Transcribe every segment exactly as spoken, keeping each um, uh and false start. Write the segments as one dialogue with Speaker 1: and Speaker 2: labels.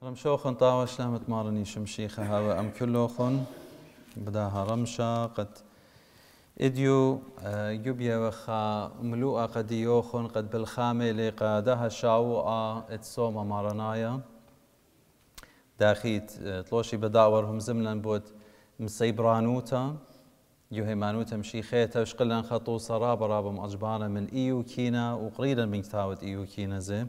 Speaker 1: رمشوخن طاوة شلامت مارني شمشيخة هاوى أم كلوخن بداها رمشة قد إديو يبيا وخا ملوءة قد يوخن قد بالخامة لقادها شاوءة اتسوما مارنايا داخيت تلوشي بداورهم زملا بود مسيبرانوتا يوهيمانوتا مشيخيتا وشقلن خطو صرابة رابا مأجبانا من إيو كينا وقريبا من كتاوت إيو كينا زي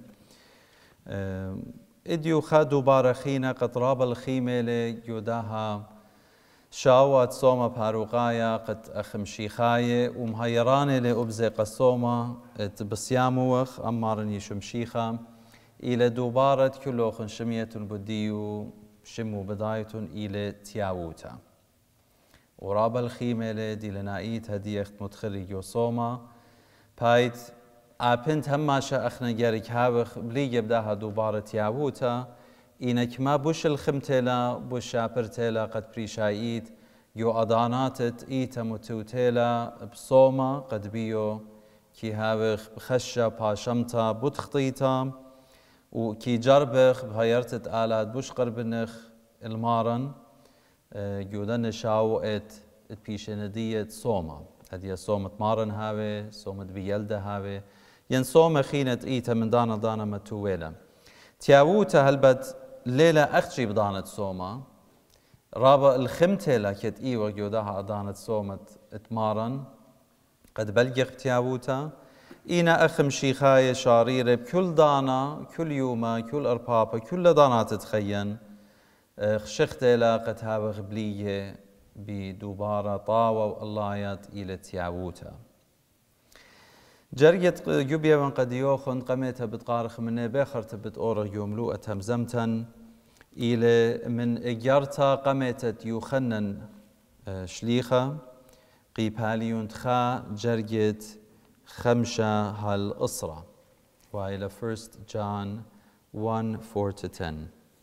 Speaker 1: إديو خادو بارخينا قد رابا الخيمة ليوداها شاوات صومة باروقايا قد أخمشيخاية ومهيراني لأبزي قصومة تبسياموخ أمارني شمشيخا إلى دوبارة كلوخن شمية بديو شمو بداية إلى تياوتا ورابا الخيمة لدي لنايت هدية متخرج يوصوما بايت آبنت هماشا أخنا جارك هاوخ بلي يبداها دوبارة تياوتا إنك ما بوش الخمتلا بوش شابرتلا قد بريشايت يو أضاناتت إيتا متوتلا بصوما قد بيو كي هاوخ بخشة باشمتا بتخطيتا وكي جربخ بهيرتت آلات بوش قربنخ المارن يودن شاوئت بيشندية صوما هدي صومة مارن هاوي صومة بيلده هاوي ين صومة خينة إيتا من دانا دانا متويلة تياوتا هلبت ليلة أختشي بدانت صومة رابا الخمتة كت إيوة يوداها أدانت صومة اتمارن قد بلغ تياوتا إينا أخم شيخاية شاريرة بكل دانا كل يوم كل أربابة كل دانا تتخين خشخت لا قد هاو غبلية بدوبارة طاوة واللايات إلى تياوتا جريت جوبيا من قد يوخن قميتها بتقارخ من بخرت بتأورغ يوملوءة همزمتا إلى من إجارتا قميتت يوخنن شليخة قيباليون تخا جريت خمسة هالأسرة وإلى First John one four to ten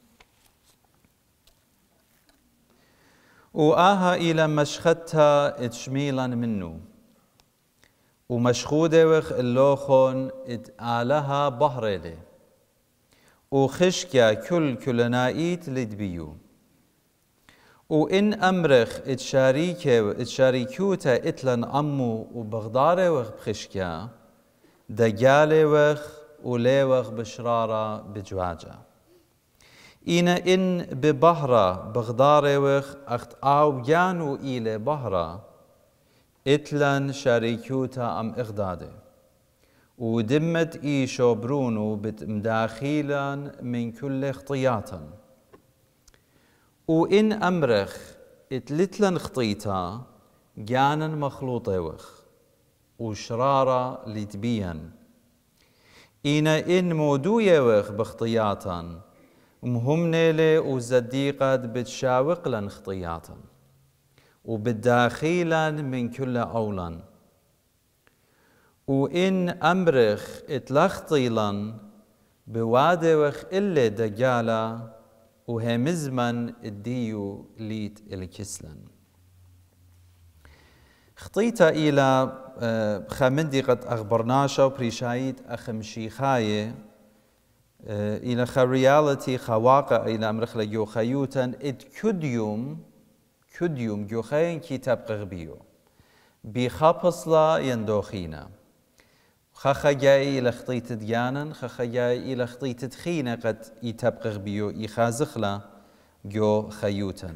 Speaker 1: وآها إلى مشختها اتشميلا منه ومشخودة وخ اللوخون اتآلها بهرلي وخشكا كل كلنائيت لدبيو وإن أمرخ اتشاريكه اتشاريكوتا اتلن أمو وبغدارة وخ بخشكا دجالة وخ ولي وخ بشرارة بجواجة إنا إن ببهرة بغدارة وخ أخت آو جانو إلى بهرة اتلن شاريكوتا أم إغداده ودمت إيشو برونو بتمداخيلا من كل اخطياتا وإن أمرخ اتلتلن خطيتا جانا مخلوطة وخ وشرارة لتبين إنا إن مودوية وخ بخطياتا مهم نيلي وزديقة بتشاوق لن خطياتا وبالداخيلا من كل أولا وإن أمرخ اتلخطيلا بوادي وخ إلي دجالا وهمزمن الديو ليت الكسلن خطيتا إلى خمندي قد أخبرناشا وبريشايت أخمشيخاية إلى خريالتي خواقع إلى أمرخ لجو خيوتا إد كديوم كديوم جو خين كتاب غبيو بخابصلا يندوخينا خخجاي إلى خطيت ديانا خخجاي إلى خطيت تخينا قد يتبقى بيو يخازخلا جو خيوتا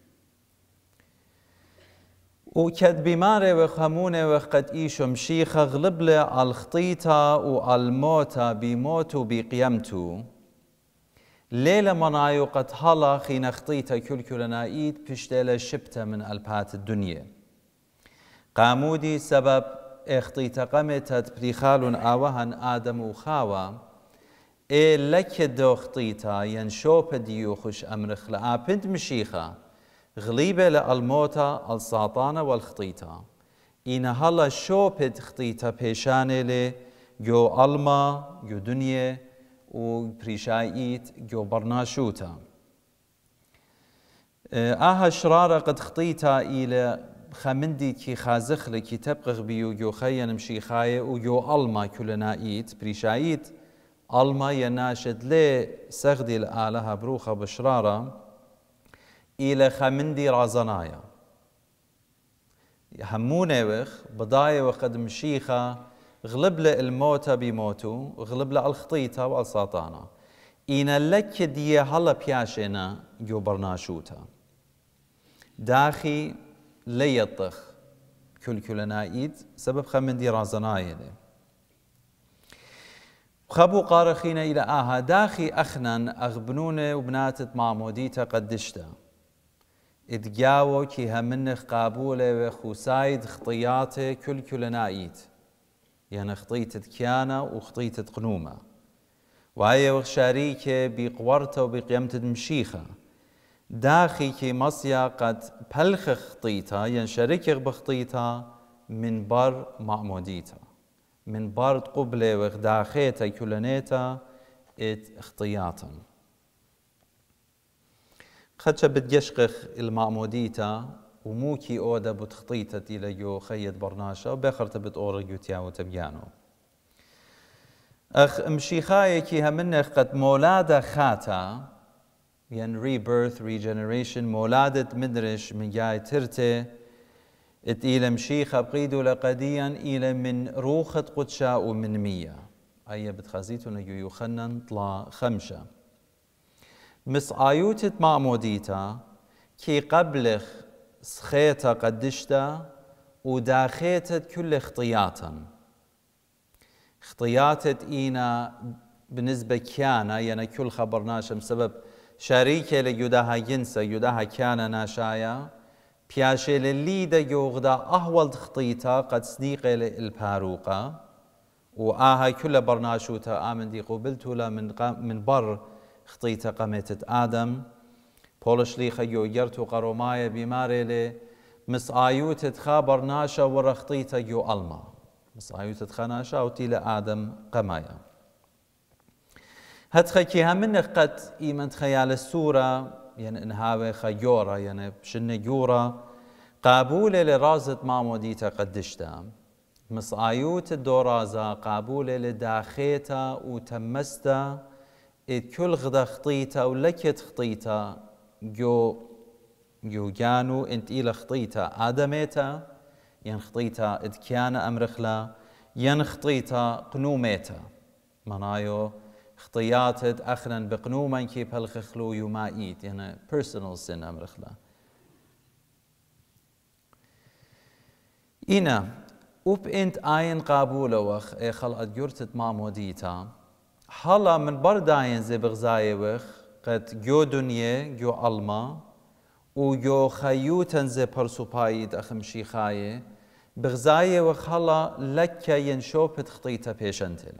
Speaker 1: وكد بماري وخمونة وقد إيشو مشيخة غلبلة على الخطيطة والموتة بموتو بقيمتو ليلة منايو قد هلا خينا خطيطة كل كلنايت بشتالة شبتة من ألبات الدنيا قامودي سبب اخطيت قمتت بريخال آوهن آدم وخاوة إيه لك دو خطيتا ينشوب ديوخش أمرخ لآبنت مشيخة غليبة للموتى الساطانة والخطيتا إن هلا شوبت خطيتا بيشانة لي جو ألما جو دنيا وبريشايت جو برناشوتا آها شرارة قد خطيتا إلى خمندي كي خازخ لكي تبقى بيو جو خيان مشيخاية وجو ألما كلنايت بريشايت ألما يناشد لي سغدي الآلهة بروخة بشرارة إلى خمندي رازنايا هموني وخ بضايا وقد مشيخة غلب له الموتى بموتو غلب له الخطيطة والساطانة إنا لك دي هلا بياشينا جو برناشوتا داخي ليطخ كل كلنا إيد سبب خمندي رازنايا لي خبو قارخين إلى آها داخي أخنا أغبنون وبناتت معموديتا قدشتا إدجاو كي همنخ قابولة وخوسايد خطياته كل كلنا إيد يعني خطيتة كيانا وخطيتة قنومة وهي وشاريكة بقورته وبقيمة مشيخة داخي كي مصيا قد بلخ خطيتها يعني شاركة بخطيتها من بر معموديتا من بارد قبلة وغداخيتا كلنيتا ات اختياتا خدشا بتجشقخ المعموديتا وموكي اودا بتخطيتا الى جو خيط برناشا وباخرتا بتقورا جوتيا وتبيانو اخ مشيخاي كي همنخ قد مولادا خاتا يعني rebirth regeneration مولادة مدرش من جاي ترتي ات إلى مشيخة بقيدو لقديا إلى من روخة قدشا ومن مية أي بتخزيتو نجو يخنن طلا خمشة مس آيوتة معموديتا كي قبلخ سخيتا قدشتا وداخيتا كل خطياتا خطياتت إينا بالنسبة كيانا يعني كل خبرناشا بسبب شريكة لجداها جنسة جداها كيانا ناشايا بياشي لليدا يوغدا أهول خطيتا قد صديقة الباروقة وآها كل برناشوتا آمن دي قبلتو لا من, من بر خطيتا قميتة آدم بولش لي خيو يرتو قرومايا بماري لي مس آيوتة خا برناشا ورا خطيتا يو ألما مس آيوتة خناشا وتيلا آدم قمايا هتخيكي همنك قد إيمن خيال السورة يعني انهاوي خيورة يعني بشن جورة قابولة لرازة معموديتا قدشتا مس آيوت الدورازة قابولة لداخيتا وتمستا إذ كل غدا خطيتا ولكت خطيتا جو جو جانو انت إلى خطيتا آدميتا ين خطيتا إذ كان أمرخلا ين خطيتا قنوميتا منايو خطياتت أخنا بقنوما كي بلخخلو يمائيت يعني personal sin أمرخلا إنا أوب إنت آين قابولة وخ إي خلقت جرتت معموديتا حالا من برداين زي بغزاي وخ قد جو دنيا جو ألما وجو خيوتن زي برسوبايد أخم شيخاية بغزاي وخ حالا لك ينشوبت خطيتا بيشنتلا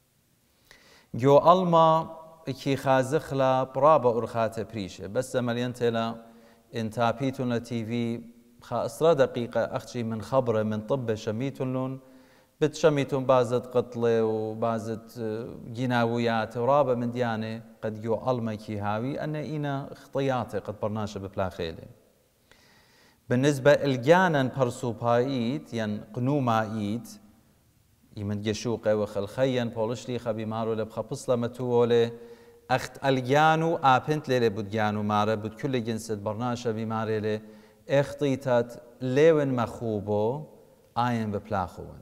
Speaker 1: جو ألما كي خازخلا برابا أرخات بريشة بس مليانتلا انتا بيتونا تي في خا أسرى دقيقة أختي من خبرة من طب شميتون لون بتشميتون بازت قتلة وبازت جناويات ورابا من ديانة قد جو ألما كي هاوي أن إينا خطياتي قد برناشة ببلاخيلة بالنسبة الجانا برسوبايت ين قنومايت يمن جشوقه وخلخيا بولشلي خبي مارو لبخا بصلة متوولي أخت الجانو آبنت ليلي بدجانو مارا بد كل جنس برناشة بماري لي اختيتات ليون مخوبو آين ببلاخوان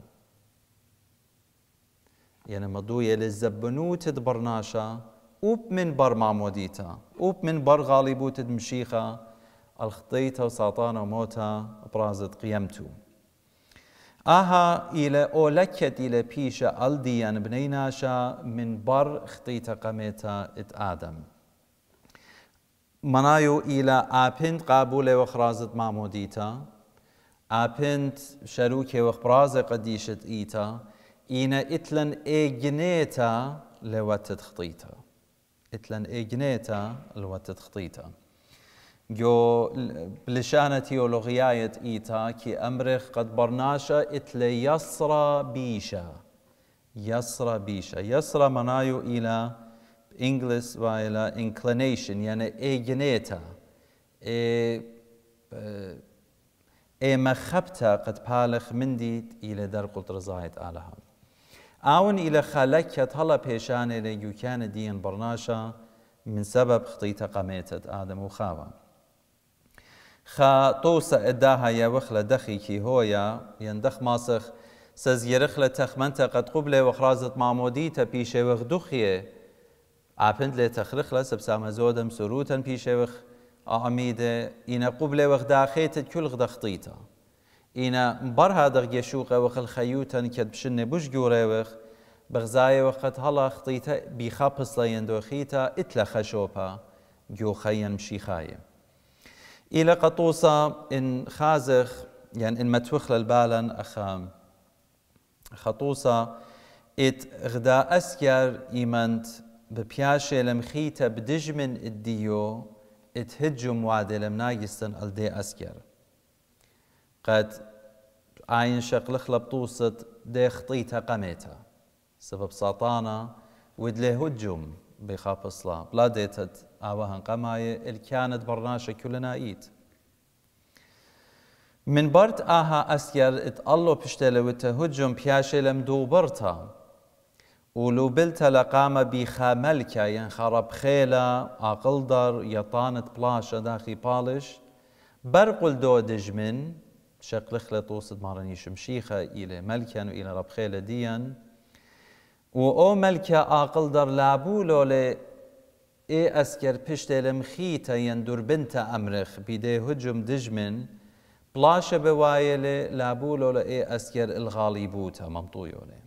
Speaker 1: يعني مضوية للزبنوت برناشة اوب من بر معموديتا اوب من بر غالبوت مشيخة الخطيتا وساطانا وموتا برازت قيمتو آها إلى أولكت إلى بيشا ألديان بنيناشا من بر خطيتا قميتا ات آدم منايو إلى آبنت قابولة وخرازت معموديتا آبنت شروكي وخبرازة قديشت إيتا إينا إتلن إيجنيتا لوتت خطيتا إتلن إيجنيتا لوتت خطيتا جو بلشانة تيولوغياية إيتا كي أمرخ قد برناشا إتلي يسرى بيشا يسرى بيشا يسرى منايو إلى إنجلس وإلى inclination يعني إيجنيتا إي إي مخبتا قد بالغ منديت إلى در قلت رزايت آلها آون إلى خالكت هلا بيشان إلى يكان دين برناشا من سبب خطيتها قميتة آدم وخاوة خا توسع إداها يا وخلة دخي كي هويا يندخ ماسخ سزيرخلة تخمنت قد قبل وخرازت معموديتا بيشي وخدخيه عبند لي تخرخلة سبسام زودم سروتا بيشي وخ عميدة إنا قبل وخداخيت كل غدا خطيتا إنا برها دغ يشوق وخل خيوتا كد بشن بوش جوري وخ بغزاي وقت هلا خطيتا بيخابس ليندوخيتا اتلا خشوبها جو خيا مشيخاية إلى قطوسة إن خازخ يعني إن متوخل البالا أخام خطوسة ات غدا أسكر إيمانت ببياشي لمخيتا بدجمن الديو اتهجم وعدي لمنايستن الدي أسكر قد عين شقلخ لبطوسة دي خطيتا قميتا سبب ساطانا ودلي هجم بخاف الصلاة بلا ديتت آوهن قماية اللي كانت برناشة كلنا ايت من برد آها أسكر اتقلو بشتلوته هجم بياشي لمدو برتا ولو بلتا لقامة بخاملكا ينخرب خيلة عقلدر يطانت بلاشة داخي بالش برقل دو دجمن شقل خلط وسط مارنيش مشيخة إلى ملكا وإلى رب خيلة ديان و ملكا عقلدر لابولو لي إي أسكر بشتي لمخيتا يندور بنت أمرخ بيدي هجم دجمن بلاشة بوايلة لابولو لإي أسكر الغالبوتا ممطويولي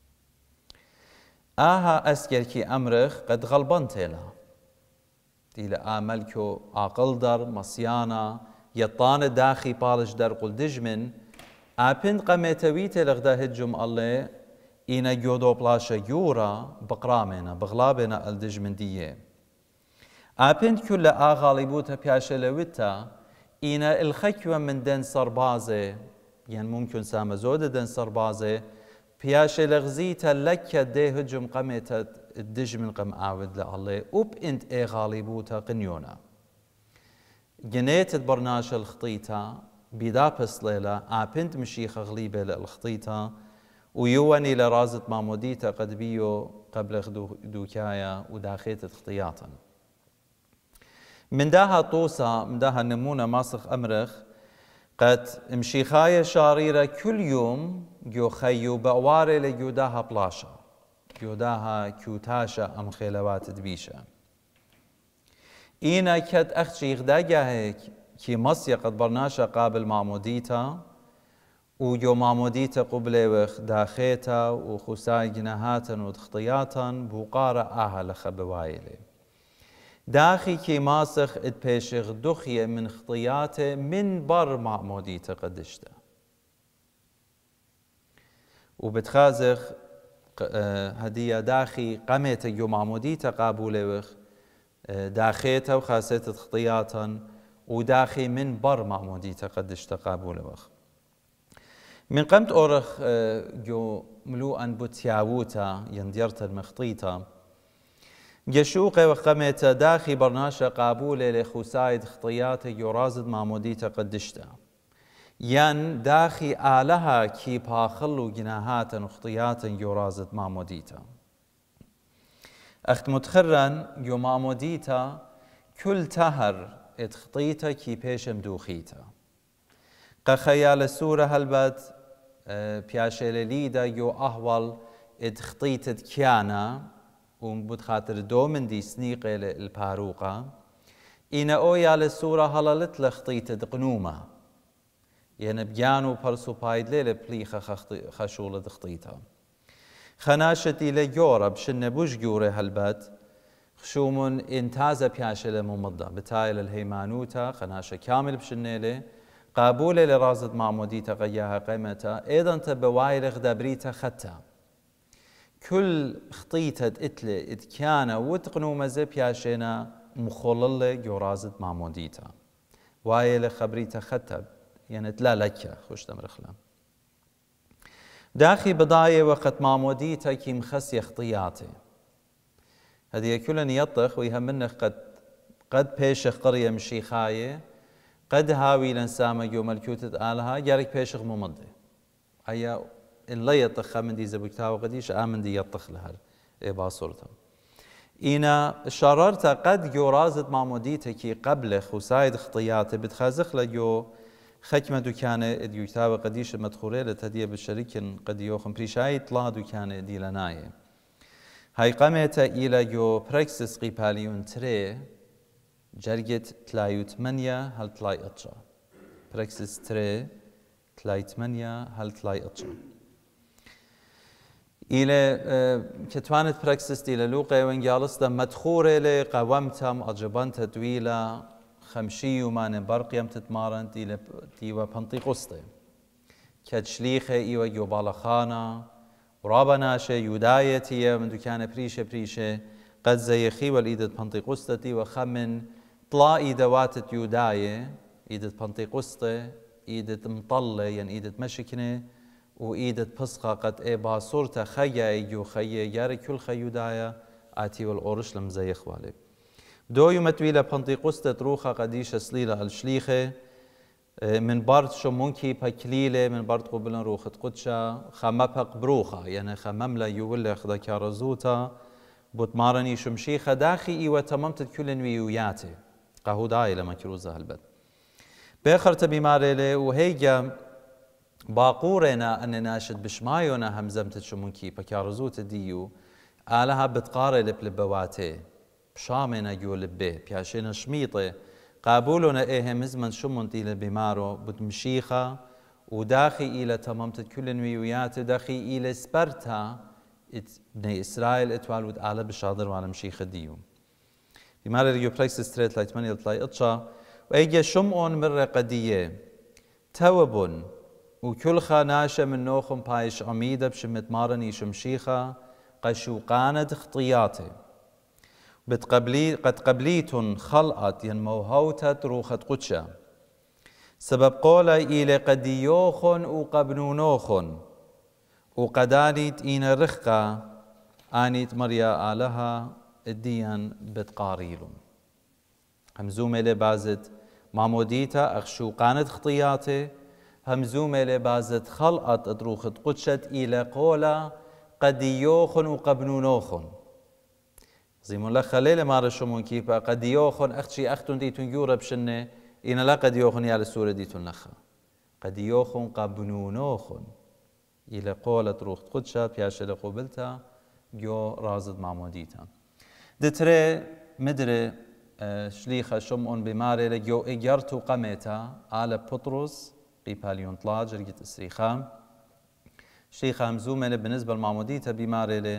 Speaker 1: آها أسكر كي أمرخ قد غلبنت لها إلى آملكو عقلدر مصيانا يطان داخي بالش در قل دجمن آبند قميتويت لغدا هجم الله إنا جودو بلاشا يورا بقرامنا بغلابنا الدجمن ديه آبند كل آغالبوتا بياشا لويتا إنا الخكوة من دن سربازة يعني ممكن سامزود دن سربازة بياشا لغزيتا لك دي هجم قميتا الدجمن قم آود لالله وب انت اي غالبوتا قنيونا جنيت برناشا الخطيتا بدابس ليلة آبند مشيخة غليبة للخطيتا ويواني لرازة ماموديتا قد بيو قبل دوكايا وداخيت خطياتا من داها طوسة من داها نمونة ماسخ أمرخ قد مشيخايا شاريرة كل يوم جو خيو بأواري لجوداها بلاشا جوداها كيوتاشا أم خيلوات دبيشا إينا كد أخشي غداقا هيك كي مصيا قد برناشا قابل معموديتا وجو معموديتا قبل وخ داخيتا وخساي جناهاتا وتخطياتا بوقارة آها لخبوايلي داخي كي ماسخ اتبيشغ دخية من خطياته من بر معموديتا قدشتا وبتخازخ هدية داخي قميتا جو معموديتا قابولي وخ داخيتا وخاسيتا خطياتا وداخي من بر معموديتا قدشتا قابولي وخ من قمت أورخ جو ملوءا بوتياووتا ينديرتا المخطيتا جشوقي وقميتا داخي برناشا قابولي لخسايد خطياتا يرازد معموديتا قدشتا ين داخي آلها كي باخلو جناهاتا وخطياتا يرازد معموديتا أخت متخرا يو معموديتا كل تهر اتخطيتا كي بيشم دوخيتا قخيال السورة هلبت بياشيل ليدا يو أهول اتخطيتت كيانا ومبود خاطر دومن دي سنيقة الباروقة إنا أويا للسورة هلالت لخطيتت قنومة يعني بيانو برسو بايد ليلة بليخة خشولة خطيتها خناشتي لجورة بشن بوش جوري هلبت خشومن انتازة بياشيل ممضة بتايل الهيمانوتا خناشة كامل بشنيلة قابولة لرازد معموديتا غياها قيمتا ايضا تبوايل غدابريتا ختا كل خطيتة اتلي اتكانا وتقنو مزي بياشينا مخولل يرازد معموديتا وايل خبريتا ختا يعني تلا لكا خوش تمرخلا داخي بضاية وقت معموديتا كي مخسي خطياتي هذه كلن يطخ ويهمنخ قد قد بيشخ قرية مشيخاية قد هاوي لنسامة جو ملكوتة آلها جارك بيشغ ممضي هيا إن لا يطخ من دي زبكتها وقديش آمن دي يطخ لها باصورتها إنا شررت قد يرازت معموديتك قبل خسايد خطيات بتخازخ لجو خكمة دكانة ديو كتاب قديش المدخورة لتهدية بالشريك قد يوخم بريشاي طلا دكانة دي لناية هاي قامت إلى جو بريكسس قيباليون تري جرجت تلايو تمانية هل تلاي أتشا بريكسس تري تلاي تمانية هل تلاي أتشا إلى كتوانت بريكسس إلى لوقا وإنجالس دا مدخورة لقوامتم أجبانتا دويلة خمشي ومان برقيم تتمارن إلى ديوا بنطيقسطة كتشليخة إيوا جو بالخانة ورابناشة يودايتية من دكانة بريشة بريشة قد زيخي والإيدة بنطيقسطة وخمن طلا إيدوات يوداية إيدة بنطيقسطة إيدة مطلة يعني إيدة مشكنة وإيدة بسقة قد إيبا صورة خيا إيجو خيا ياري كل خيودايا آتي والأورش لمزيخ والي دو يمتويلة بنطيقسطة روخة قديشة سليلة الشليخة من بارد شمونكي بكليلة من بارد قبلن روخة قدشة خمبق بروخة يعني خمملة يولي خدا كارزوتا بوتمارني شمشيخة داخي إيوة تممت كل ويوياتي قهوداي لما كروزة هالبد بآخر بمارلة وهيجا باقورنا أن ناشد بشمايونا همزمت شمونكي بكارزوتا ديو آلها بتقاري لبلبواتي بشامنا جو لبه بياشينا شميطة قابولنا إيه مزمن شمونتي لبمارو بتمشيخة وداخي إلى تمامت كل ويويات داخي إلى سبرتا بني إسرائيل اتوال ودآل بشادر وعلى مشيخة ديو بمارو ريو بريكس ستريت لاي تمانية لاي اتشا وإيجا شمعون مرة قدية توبون وكل خاناشة من نوخم بايش عميدة بشمت مارني شمشيخة قشوقانة خطياتي بتقبلي قد قبليتن خلقت ينموهوتة روخة قدشة سبب قولي إلى قديوخن وقبنونوخن وقدانيت إين رخقة آنيت مريا آلها الديان بتقاريلون همزومة لبازت معموديتا أخشوقانة خطياتي همزومة لبازت خلقت روخة قدشة إلى قولا قديوخن وقبنونوخن زيمون لك خليل ما رشمون كيفا قد يوخن أختشي أختن ديتون يورب شنة إن لا قد يوخن يا السورة ديتون لخا قد يوخن قبنونوخن إلى قولة روخ قدشة بياشة لقبلتا جو رازد معموديتا دتري مدري شليخة شمعون بماري لجو إجارتو قميتا على بطرس قيباليون طلا جرقة السريخام شليخة همزومة بالنسبة لمعموديتا بماري لي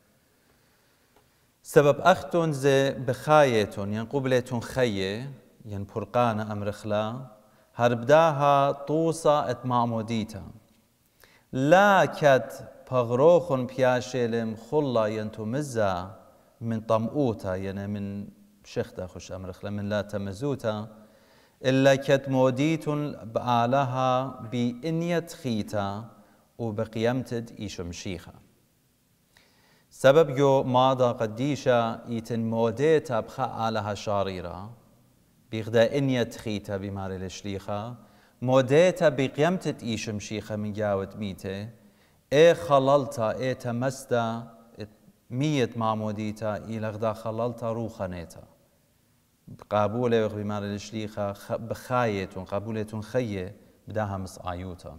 Speaker 1: سبب أختون زي بخايتون ين قبلتون خيه ين برقانة أمر خلا هربداها طوصة اتمعموديتا لا كت بغروخن بياشيلم خلا ين تمزا من طمؤوتا يعني من شختا خش أمر خلا من لا تمزوتا إلا كت موديتون بآلها بإنية خيتا وبقيمتد إيشمشيخا سبب جو ماذا قديشة يتن موديتا بخاء لها شاريرة بيغدا إنية خيتا بماري الشليخة موديتا بقيمتت إيشم شيخة من جاوت ميته إيه خللتا إيه تمستا مية معموديتا إلى غدا خللتا روخانيتا قابولة بماري الشليخة بخايتون قابولتون خيه بداها مصعيوتا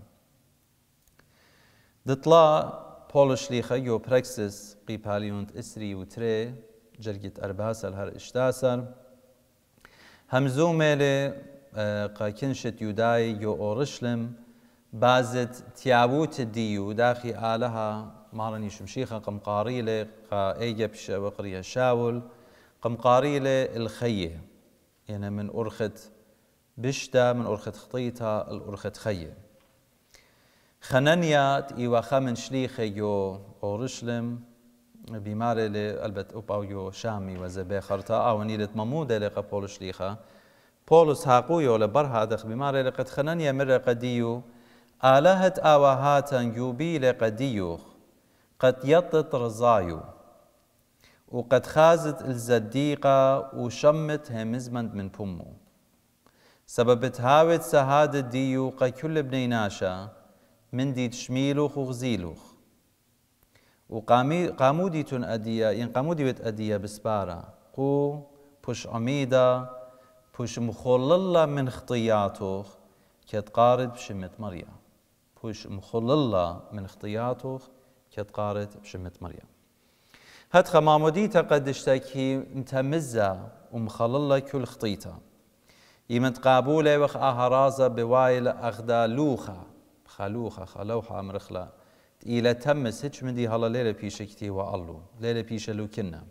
Speaker 1: دطلا بولش ليخا يو بريكسس قيباليونت إسري وتري جرقت أرباسل هر إشتاسر همزومة لي قاكنشت يوداي يو أورشلم بازت تيابوت ديو داخي آلها مارني شمشيخة قمقاريلة قا إيجب وقرية شاول قمقاريلة الخيه يعني من أرخت بشتا من أرخت خطيتا الأرخت خيه خنانيات إيوا خمن شليخة يو أورشلم بماري لألبت أوباو يو شامي وزبي خرطا أو نيلت ممودة لقا بولو شليخة بولس هاقويو لبرها دخ بماري لقد خنانيا مرة قديو آلهت آواهاتا يوبي لقديو قد يطت رزايو وقد خازت الزديقة وشمت همزمند من بومو سببت هاوت سهاد ديو قا كل بنيناشا من دي تشميلوخ وغزيلوخ وقامودي تن أدية ين قامودي بيت أدية بسبارة قو بوش عميدة بوش مخللة من خطياتوخ كتقارد بشمت مريم بوش مخللة من خطياتوخ كتقارد بشمت مريم هاد خماموديتا قد اشتكي متمزة ومخللة كل خطيتا يمن تقابولة وخ أهرازة بوايل أخدا لوخة خلوخة خلوحة أمرخلة إلى تمس هيك من دي هلا ليلة بيشة كتي وقالو ليلة بيشة لو كنا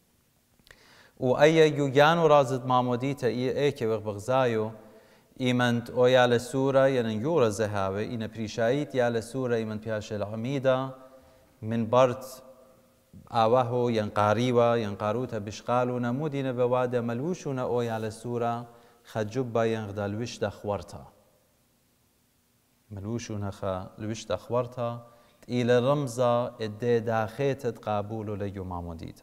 Speaker 1: وأي يوجانو رازد ماموديتا إيه إيكي وغبغزايو إيمنت أو يالا سورة ين يورا زهاوي إن بريشايت يالا سورة إيمن بياشة العميدة من برت آوهو ينقاريوا ينقاروتا بشقالو نمودين بوادا ملوشونا أو يالا سورة خجبا ينغدا الوشتا خوارتا ملوشونا خا الوشتا خوارتا إلى رمزة إدي داخيت تقابولو ليو ماموديتا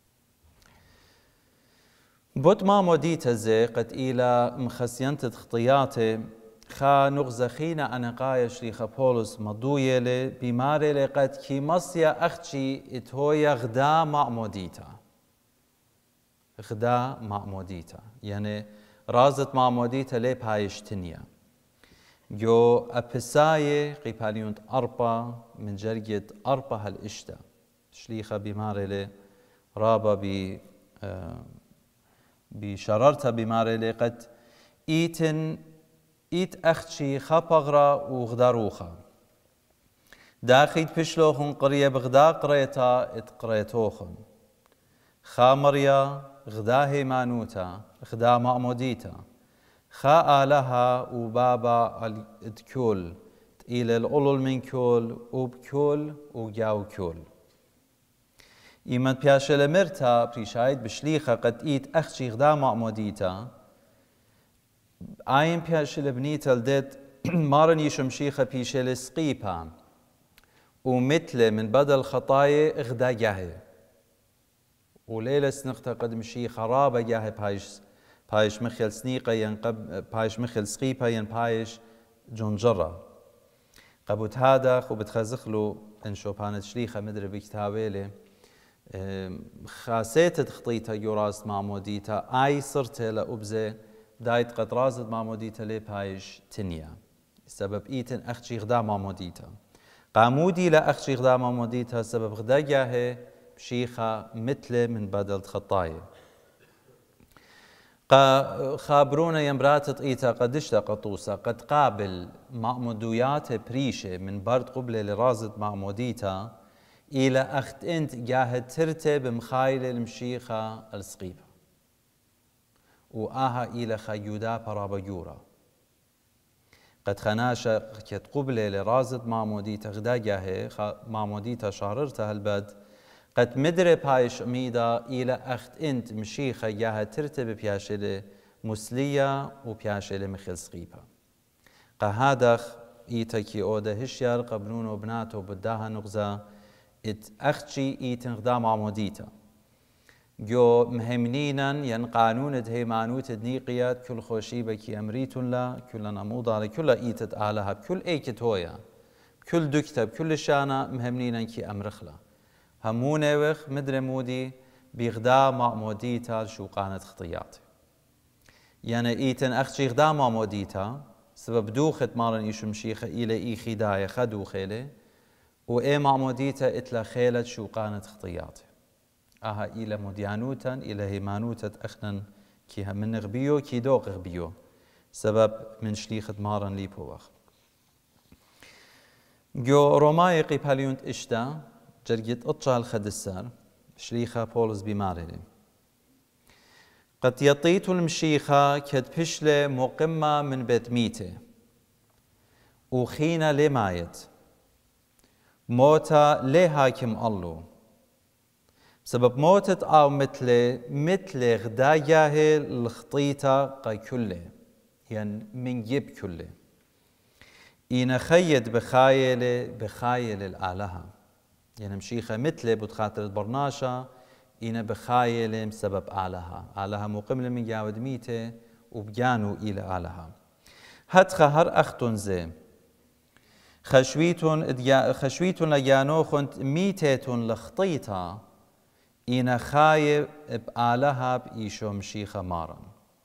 Speaker 1: بوت ماموديتا زي قد إلى مخسينت خطياتي خا نغزخينا أنا قايش لي خبولوس مضوية لي بماري لي قد كي مصيا أختي إتهويا غدا ماموديتا غدا ماموديتا يعني رازت ماموديتا لي بايشتنيا جو أبساية قيباليونت أربا من جرجة أربا هالإشتا شليخة بمارلة رابا ب بشررتها بمارلة قد إيتن إيت أختشي خبغرة وغداروخة داخيت بشلوخن قرية بغدا قريتا اتقريتوخن خامريا غدا هيمانوتا غدا مأموديتا خاء لها وبابا الكل إلى الأولل من كل وبكل وجاو كل إيمان بياشة لمرتا بريشايد بشليخة قد إيت أختي غدا مأموديتا آين بياشة لبنيتا لديت مارن يشمشيخة بيشة لسقيبا ومثل من بدل خطايا غدا جاهي وليلة سنقتا قد مشي خرابة جاهي بايش بايش مخيل سنيقة ين قب بايش مخيل سقيبة ين بايش جونجرة قبوت هذا خو بتخزخلو إن شوبانت شليخة مدري بكتابيلي خاسيت تخطيتها يوراس ماموديتا أي صرت لأبزة دايت قد رازت ماموديتا لي بايش تنيا سبب إيتن أختي غدا ماموديتا قامودي لا أختي غدا ماموديتا سبب غدا جاهي بشيخة مثل من بدل خطايا خابرونا يمرات إيتا قدش قطوسة قد قابل مأموديات بريشة من برد قبلة لرازت مأموديتا إلى أخت أنت جاهد ترتب بمخايلة المشيخة السقيبة وآها إلى خيودا برابجورا قد خناشة كت قبلة لرازت مأموديتا غدا جاهي مأموديتا شاررتها البد قد مدري بايش أميدا إلى أخت أنت مشيخة ياها ترتب بياشلة مسلية وبياشلة مخل سقيبة قهادخ إيتاكي أودا هشيار قبنون وبناتو بداها نغزة إت أختشي إيتن غدا معموديتا جو مهمنينا ين قانون هيمانوت دنيقيات كل خوشيبة كي أمريتن لا كل نموضة كل إيتت آلها كل إيكت هويا كل دكتب كل شانا مهمنينا كي أمرخلا همونه وخ مدري مودي بغدا مأموديتا شو قانت خطياتي يعني إيتن أختشي غدا مأموديتا سبب دوخت مارن إيشم شيخة إلى إي خداية خدو خيلة وإيه مأموديتا إتلا خيلت شو قانت خطياتي أها إلى مديانوتا إلى هيمانوتا أخنن كي هم من غبيو كي دوق غبيو سبب من شليخة مارن ليبوخ جو روماي قيباليونت إشتا جرجت أطشال خدسار شليخة بولس بمارلي قد يطيت المشيخة كد بشلة مقمة من بيت ميته وخينا لمايت موتا لهاكم الله سبب موتت أو مثل مثل غدا جاهل الخطيطة قا كله يعني من جيب كله إن خيد بخايل بخايل الآلهة يعني مشيخة مثل بتخاطر البرناشة إن بخايل بسبب آلهة آلهة مقملة من جاود ميته وبجانو إلى آلهة هتخ هر أختن زي خشويتون خشويتون لجانوخن ميتيتون لخطيطة إنا خايب بآلها بإيشو مشيخة مارن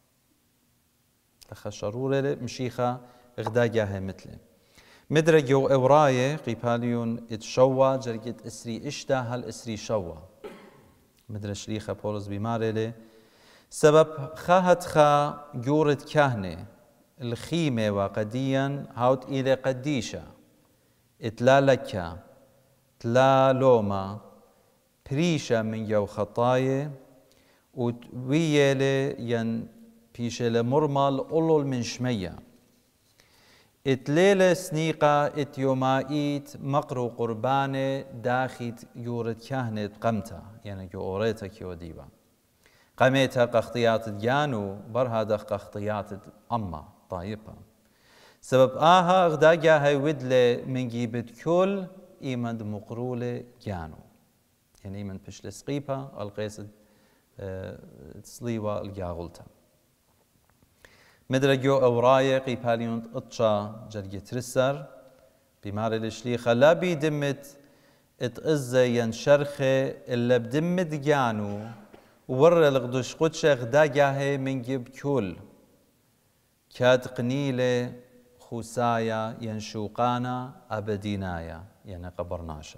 Speaker 1: لخشرورة مشيخة غدا جاهي مثله مدرجو اورايه قيباليون اتشوا جرجت اسري اشتا هل اسري شوا مدرش ريخه بولس بمارله سبب خاهت خا جورت كهنه الخيمه وقديا هاوت الى قديشه اتلا لكا تلا لوما بريشا من جو خطايه ويله ين بيشل مرمل اولول من شميه اتليلة سنيقة اتيومائيت مقرو قربانة داخت يورد كهنة قمتا يعني جو أوريتا كيو ديبا قميتا قخطيات جانو برهادا قخطيات أما طايبا سبب آها غداجا هاي ودلة من جيبت كل إيمند مقرولة جانو يعني إيمند بشل سقيبا القيسد اه تسليوا الجاغلتا مدرجو اورايه قيباليون اتشا جرجي ترسر بمار الشليخه لا بيدمت اتقزه ينشرخه الا بدمت جانو ور الغدش قدش غدا جاهي من جيب كل كاد قنيله خوسايا ينشوقانا ابدينايا يعني قبرناشا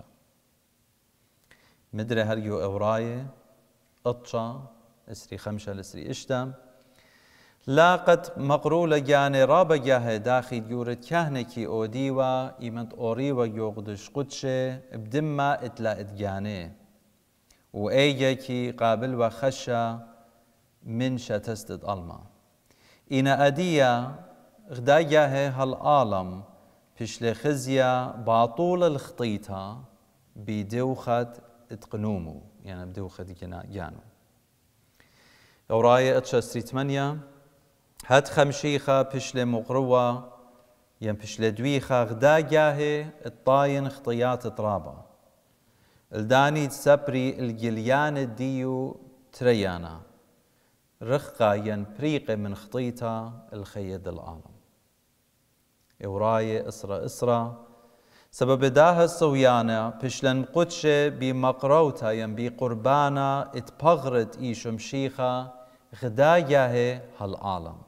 Speaker 1: مدري هرجو اورايه اتشا اسري خمشه لسري اشتم لاقت مقرولة جاني رابا جاهي داخل جورت كهنكي أوديوا إيمنت أوريوا يوغدش قدشة بدما اتلا اتجاني وإيجاكي قابل وخشة من شتستد ألما إنا أديا غدا جاهي هالعالم بشل خزيا باطول الخطيطة بدوخة اتقنومو يعني بدوخة جانو أوراية اتشا سري ثمانية هات خمشيخة بشلة مقروة ين بشلة دويخة غدا جاهي الطاين خطيات ترابا الداني تسبري الجليان الديو تريانا رخقة ين بريقة من خطيتا الخيد العالم اوراية اسرة اسرة سبب داها الصويانة بشلن قدشة بمقروتا ين بقربانا اتبغرت ايشو مشيخة غدا جاهي هالعالم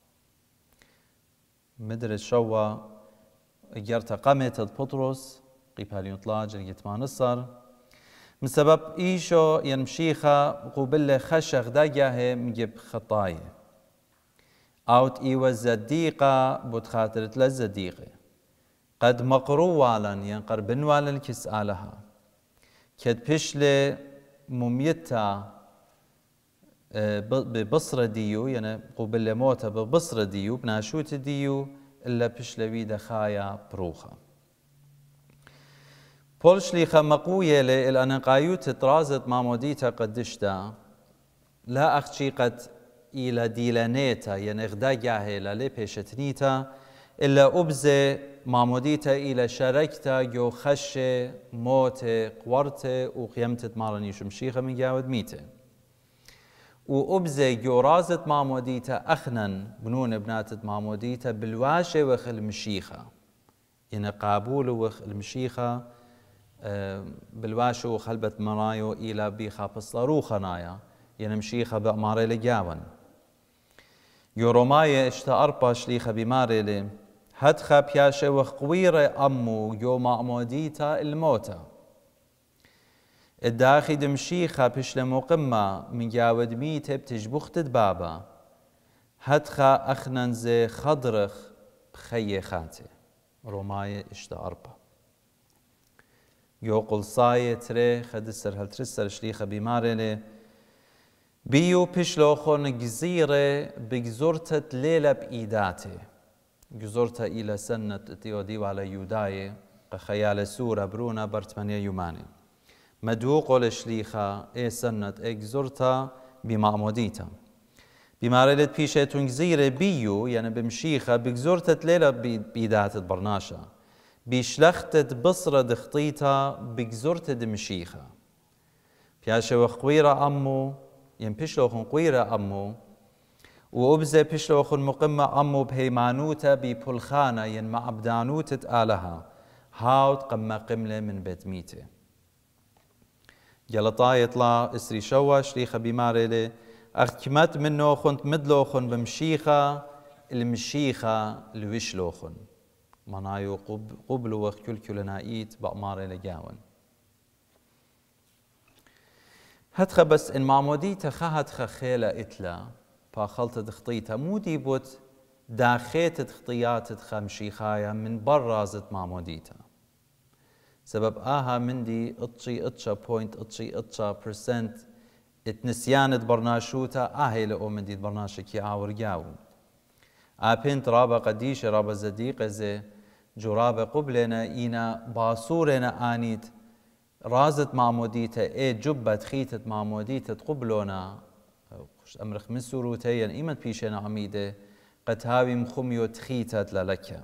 Speaker 1: مدرس شوا جرتا قامت بطرس قيباليون طلاج اليتمان الصر من سبب ايشو ينمشيخا قبل خشة غدا جاهي مجيب خطاية اوت ايوه الزديقة بتخاطرت للزديقة قد مقروالا ينقر بنوالا كسالها كد بشلة مميتا ببصرة ديو يعني قبل موتة ببصرة ديو بناشوت ديو إلا بشلوي دخايا بروخة بولشليخة مقوية لأن قايوت ترازت ماموديتا قدشتا لا أخشي قد إلى ديلانيتا يعني غدا جاهلة لبيشتنيتا إلا أبزي ماموديتا إلى شاركتا جو خشة موتة قورتة وقيمتت مارني شمشيخة من جاود ميته وأبزي جورازة ماموديتا أخنن بنون بناتة ماموديتا بالواشة وخ المشيخة إن قابول وخ المشيخة بالواشة وخلبة مرايو إلى بيخا بصلارو خنايا ين مشيخة بأماري لجاون يوروماية اشتا أربا شليخة بماري لي هدخا بياشة وخ قويرة أمو يو ماموديتا الموتى الداخي دمشيخة بشل مقمة من جاود ميتة بتجبخت بابا هدخا أخننزي خضرخ بخي خاتي روماية اشتا أربا يوقل صاية تري خدسر هل ترسر شليخة بمارلي بيو بشلوخون جزيرة بجزورتة ليلة بإيداتي جزورتة إلى سنة تيوديو على يوداي قخيال سورة برونا برتمانيا يوماني مدوق لشليخة اي سنة اكزورتا بمعموديتا بمارلت بيشتون جزيرة بيو يعني بمشيخة بجزورتة ليلة بيدات برناشا بشلختة بصرة دخطيتا بجزورتة دمشيخة بياشا وخويرة أمو ين بيشلوخن قويرة أمو وأبزي بيشلوخن مقمة أمو بهيمانوتا ببلخانة ين معبدانوتة آلها هاوت قمة قملة من بيت ميته جلطا يطلع اسري شوا شريخة بماري لي أخكمت منه خنت مدلوخن بمشيخة المشيخة لوشلوخن منايو قب قبلو وخكل كلنايت بأماري لجاون هتخ بس إن معموديتا خهت خخيلة إتلا فخلت دخطيتا مودي بوت داخيت تخطيات تخمشيخايا من برازت معموديتا سبب آها مندي اتشي اتشا بوينت اتشي اتشا برسنت اتنسيانت برناشوتا آهي لأو مندي برناشكي آور جاون آبنت رابا قديش رابا زديق زي جرابة قبلنا إينا باصورنا آنيت رازت معموديتا اي جبت خيتت معموديتا قبلونا أمرخ من سوروتين إيمت بيشنا عميدة قد هاوي مخميو تخيتت للكا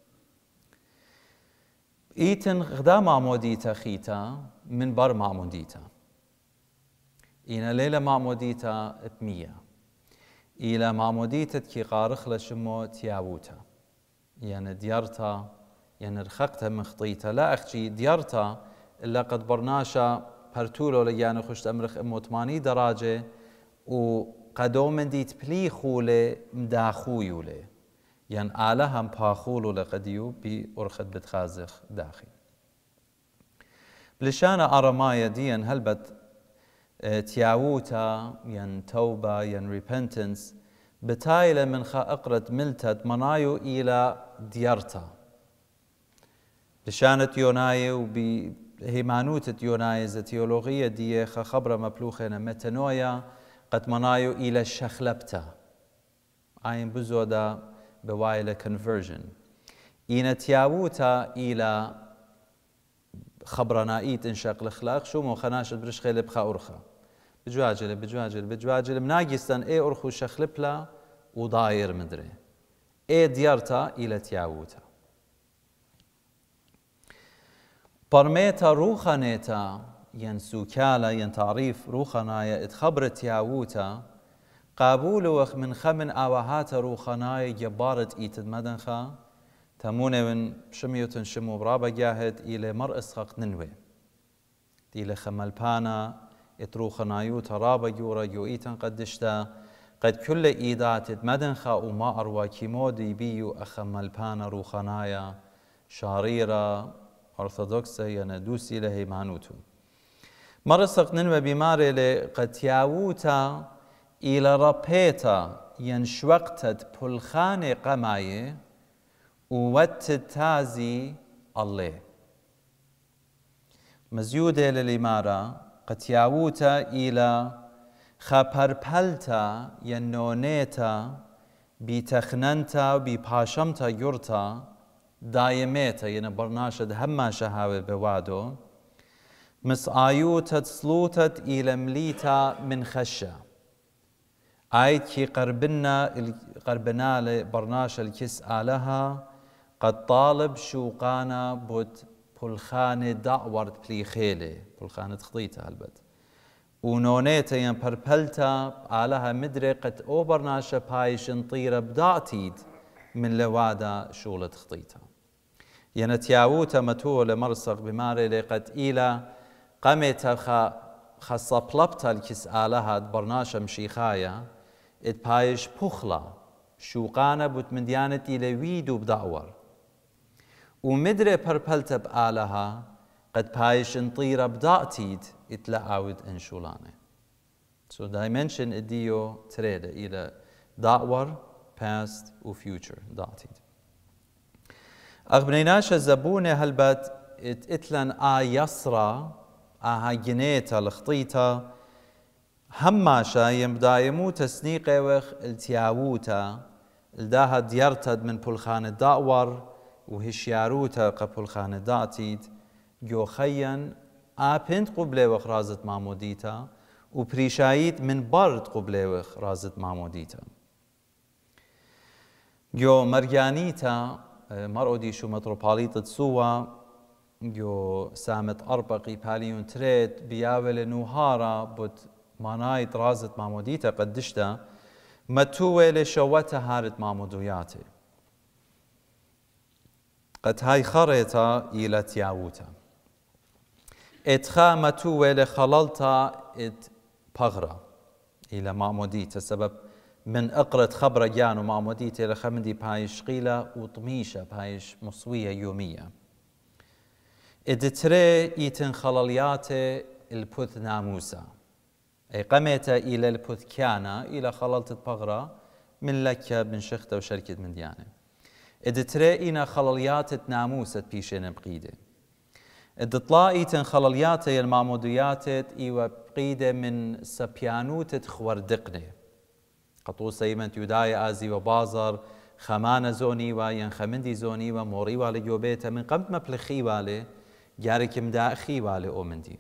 Speaker 1: إيتن غدا معموديتا خيتا من بر معموديتا إينا ليلة معموديتا بمية إلى معموديتا كي قارخ لشمو تياوتا يعني ديارتا يعني رخقتها من خطيتا لا أخشي ديارتا إلا قد برناشا برتولو ليانا خشت أمرخ إمو ثمانية درجة وقدو من ديت بلي خولي مداخويو لي يعني آلها مباخولو لقديو بأرخد بتخازخ داخل بلشانا أرمايا ديان هلبت تياوتا ين توبة ين ريبنتنس بتايلة من خا أقرت ملتت منايو إلى ديارتا بشانت يوناي وبهيمانوتة يوناي زي تيولوغية دي خا خبرة مبلوخنا متنويا قد منايو إلى الشخلبتا عين بزودا بوايلة conversion إن تياوتا إلى خبرنا إيت إنشاق الأخلاق شو مو خناشت برش خيلة بخا أرخا بجواجل بجواجل بجواجل مناقستان إيه أرخو شخلبلا وضاير مدري إيه ديارتا إلى تياوتا برميتا روخانيتا ين سوكالا ين تعريف روخانايا اتخبر تياوتا قابول وخ من خمن آواهات روخانايا جبارة إيتد مدنخا تموني من شميوتن شمو برابا جاهد إلى مرأس خاق ننوي إلى خمالبانا اتروخنايو ترابا جورا يوئيتن قدشتا قد كل إيدات مدنخا وما أروا كيمودي بيو أخمالبانا روخنايا شاريرا أرثوذكسا يندوسي لهي مانوتو مرأس خاق ننوي بماري لقد ياوتا إلى ربيتا ينشوقتت بلخاني قمايه ووتتازي الله مزيودة للإمارة قد ياوتا إلى خبربلتا ينونيتا بتخننتا بباشمتا يورتا دايميتا ين برناشد هما شهاوي بوادو مس آيوتا تسلوتت إلى مليتا من خشة آيت كي قربنا قربنا لبرناش الكس آلها قد طالب شوقانا بود بلخانة دعورت بلي خيلة بلخانة خطيتها هلبت ونونيتا ين بربلتا آلها مدري قد أوبرناشا بايش انطيرة بدعتيد من لوادا شولة خطيتها ين تياوتا متو لمرصق بماري لقد إلى قمتا خا خاصة بلبتا الكس آلها برناشا مشيخايا ات بايش بخلا شوقانا بوت من ديانتي لويدو بدعور ومدري بربلتا بآلها قد بايش انطيرة بدعتيد اتلاعود انشولانه so dimension اديو تريد الى دعور past و future دعتيد اغبنيناش الزبونة هلبت اتلن آ يسرى آها جنيتا لخطيتا هماشا يمدايمو تسنيقه وخ التياوتا الداها ديارتد من بلخان الدعور وهشياروتا قبلخان الدعتيد جو خيا آبنت قبله وخ رازت معموديتا وبريشايت من برد قبله وخ رازت معموديتا جو مرجانيتا مرودي شو متروبوليتا تسوا جو سامت أربقي باليون تريت بياول نوهارا بوت مانايت رازت معموديتا قدشتا متوه لشوتا هارت معمودياتي قد هاي خريطة إلى تياوتا اتخامة تويل خللتا ات بغرة إلى معمودية السبب من أقرة خبرة جانو معمودية إلى خمدي بايش قيلة وطميشة بايش مصوية يومية ادتري ايتن خلاليات البث ناموسا اي قمت الى البث كانا الى خللت بغرة من لكة بن شختة وشركة من ديانة ادتري انا خلاليات ناموسة بيشين بقيدة ادطلا ايتن خلاليات المعموديات ايوه بقيدة من سبيانوت خوردقنة قطوسة يمن يداي ازي وبازر خمانة زوني وين خمندي زوني وموري والي جوبيتا من قمت مبلخي والي جارك مداخي والي أومندي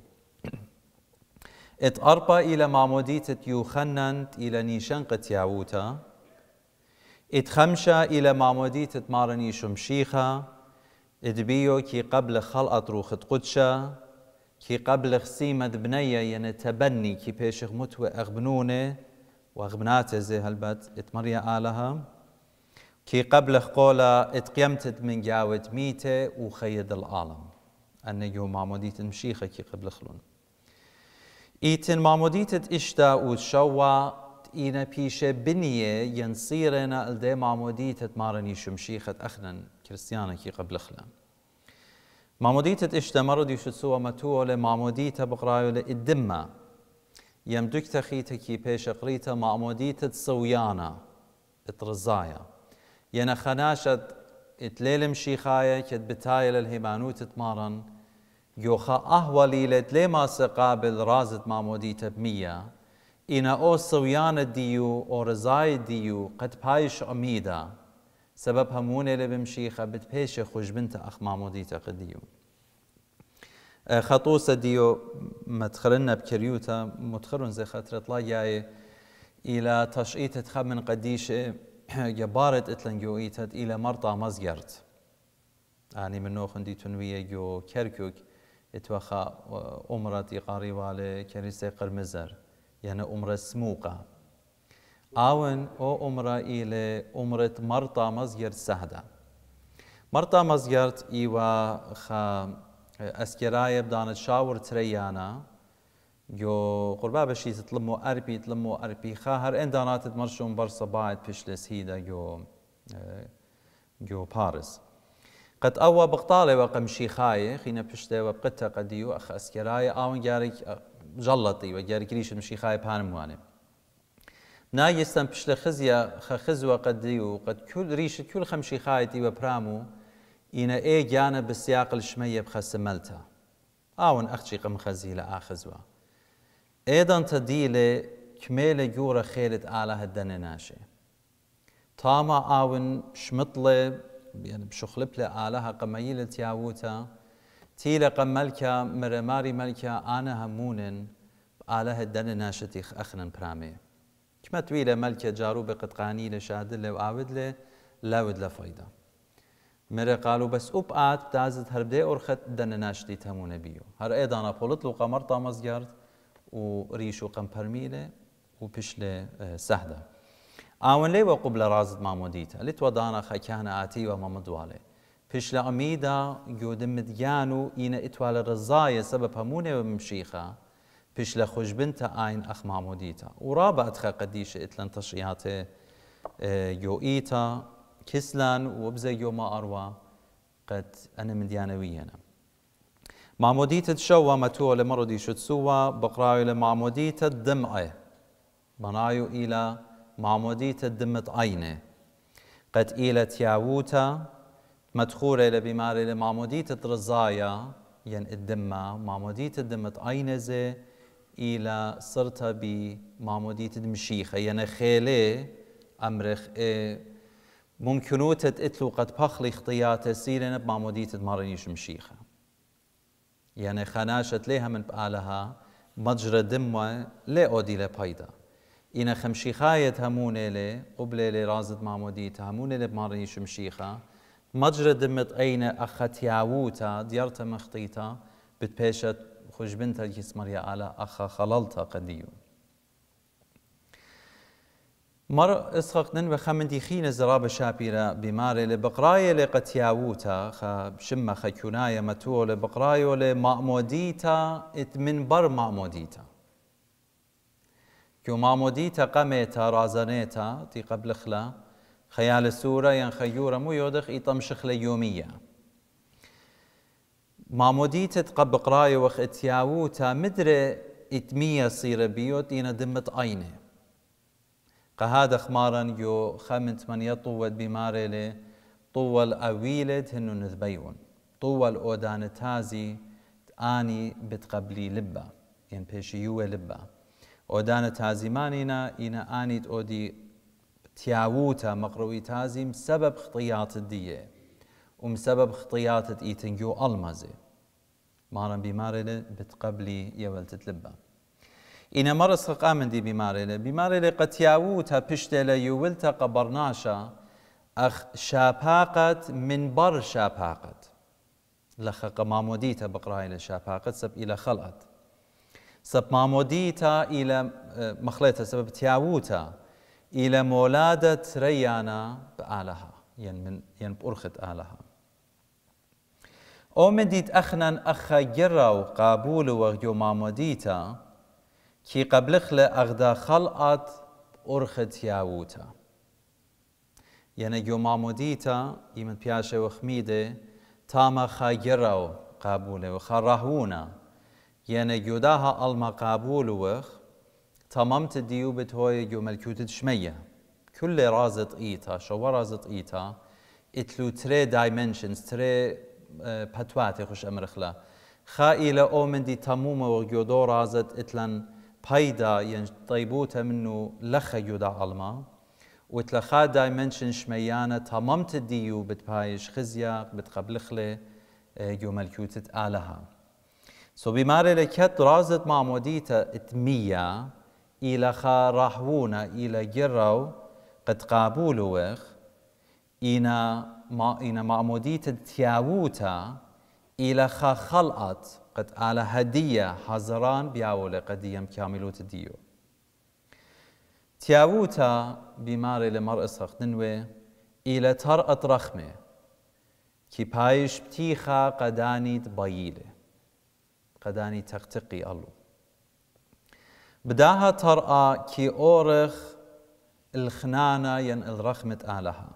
Speaker 1: اتأربا إلى معمودية يوخننت إلى نيشنقة ياوتا اتخمشا إلى معمودية مارني شمشيخة ادبيو كي قبل خلقت روخت قدشة كي قبل خسيمة بنية ينتبني كي بيشغ متوى أغبنونة وأغبنات زي هالبت اتمريا آلها كي قبل قولا اتقيمتت من جاوت ميتة وخيد العالم أنه معمودية مشيخة كي قبل خلون إيتن معمودية إشتا وشوا إينا بيشة بنية ينصيرنا الدي معمودية مارني شمشيخة أخنا كريستيانا كي قبل خلان معمودية إشتا مرض يشتسوا متوه لمعمودية بقرايو لإدمة يمدك تخيتا كي بيشة قريتا معمودية صويانا اترزايا ينا خناشة اتليل مشيخايا كد بتايا للهيمانوت تمارن يوخا أهوى ليلة لما سقابل رازت معمودية بمية إنا أو صويان الديو أو رزاي الديو قد بايش عميدة سبب همونة لبمشيخة بتبيش خوش بنت أخ معمودية قد ديو خطوصة ديو مدخلنا بكريوتا مدخلن زي خطرة لا جاي إلى تشقيت تخمن قديشة جبارت اتلن جو ايتت الى مرطى مزجرت يعني من نوخن دي تنوية جو كركوك اتوخا امرتي قاريبة لكنيسة قرمزر يعني امرة سموقة آون او امرة الى امرة مرطى مزجرت سهدة مرطى مزجرت ايوا خا اسكراية بدانت شاور تريانا جو قربا بشي تلمو أربي تلمو أربي خاهر إن دانات تمرشون برصة باعد بشلس هيدا جو جو باريس قد أوا بقطالة وقمشي خاية خينا بشتة وبقتها قديو أخ أسكراية آون جارك جلطي وجارك ريش مشي خاية بهانمواني نايستن بشلة خزية خزوة قديو قد كل ريش كل خمشي خايتي وبرامو إنا إيه جانا بالسياق الشمية بخسملتها آون أختشي قم خزيلة آخزوة أيضا تديلة كميلة جورة خيلة آلة هدنا ناشي طاما آون شمطلة يعني بشخلبلة آلها قميلة ياوتا تيلة قملكا مرماري ملكا أنا همونن بآلة هدنا ناشتي أخنا برامي كما تويلة ملكا جاروبة قد قانيلة شادلة وآودلة لاود لفايدة مرة قالوا بس أوب آت بتازت هربدي أرخت دنا ناشتي تهمون بيو هر أيضا أنا بولت له قمرطة مزجرت وريشو قمبرميلة وبشلة سهدة آون لي وقبل رازد معموديتا لتودانا خكانا آتي وما مدوالي بشلة أميدا جودم مديانو إينا إتوال الرزاية سبب همونة ومشيخة بشلة خوش بنتا آين أخ معموديتا ورابا أدخى قديشة إتلان تشريعاتي يو إيتا كسلان وبزي يو ما أروى قد أنا مديانوينا معمودية تشوى متوى لمرضي شتسوى بقرايو لمعمودية الدمعة بنايو إلى معمودية الدمة عينه قد إلى تياوتا مدخولة لبماري لمعمودية الرزايا ين الدمة معمودية الدمة عينه زي إلى صرتها بمعمودية المشيخة ين خيلي أمرخ إيه ممكنوت تتلو قد بخلي خطيات سيرنا بمعمودية مارنيش مشيخة يعني خناشة ليها من بقالها مجرى دموة لا أودي لبايدا إنا خمشيخاية همونة لي قبلة لرازد معمودية همونة لبمارنيش مشيخة مجرى دمت أين أخت ياووتا ديارتا مخطيتا بتبيشت خوش بنتا جسمريا على أخا خلالتا قديو مر اسخق ننبه خمندي خين زراب شابيرا بماري لبقراية لقتياوتا خا شمة خا كناية متو لبقراية لمعموديتا ات من بر معموديتا كيو معموديتا قميتا رازانيتا تي قبل خلا خيال السورة ين خيورة مو يودخ ايطم شخلة يومية معموديتا قب قراية وخ اتياوتا مدري اتمية صير بيوت اينا دمت اينه قهذا خمارا يو خمنت من يطود بماريلي طول أويلد هنو نذبيون طول أودان تازي آني بتقبلي لبا ين بيشي يوه لبا أودان تازي مانينا إنا آني تودي تياووتا مقروي تازي بسبب خطيات الدية ومسبب خطيات إيتنجو المازي مارا بماريلي بتقبلي يولتت لبا إنا مرس قامن دي بماريلي بماريلي قتياووتا بشتلا يولتا قبرناشا أخ شاباقت من بر شاباقت لخ ماموديتا بقرايل شاباقت سب إلى خلقت سب ماموديتا إلى مخليتا سبب تياووتا إلى مولادة ريانا بآلها ين من ين بأرخت آلها أو من ديت أخنان أخا جراو قابول وغيو ماموديتا كي قبل خلا أغدا خلقت أرخت ياووتا يعني جو ماموديتا يمن بياشة وخميدة تاما خاجراو قابولة وخراهونا يعني جوداها الما قابول وخ تمامت ديو بتهوي جو ملكوتة شمية كل رازت إيتا شو رازت إيتا اتلو تري دايمنشنز تري باتواتي خوش أمرخلا خائلة أو من دي تمومة وجودو رازت اتلن بايدا ين طيبوتا منه لخ جودا علما وتلخا دايمنشن شميانة تمامت ديو بتبايش خزياق بتقبلخله جو ملكوتة آلها سو بماري لكت رازت معموديتا اتمية إلى خا راحونا إلى جرو قد قابولو وخ إنا ما إنا معموديتا تياووتا إلى خا خلقت قد على هدية حزران بياولة قديم كاملوت ديو تياووتا بماري لمرأس ننوي إلى ترقة رخمة كي بايش بتيخا قداني تبايلة قداني تقتقي الله بداها ترقى كي أورخ الخنانة ين الرخمة آلها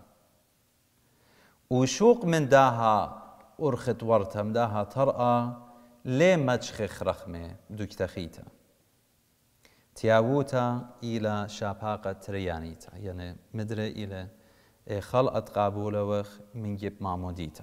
Speaker 1: وشوق من داها أرخت ورتم داها ترقى ليه مجخخ رخمة دوك تخيتا تياووتا إلى شاباقة تريانيتا يعني مدري إلى خلقت قابولة وخ من جيب معموديتا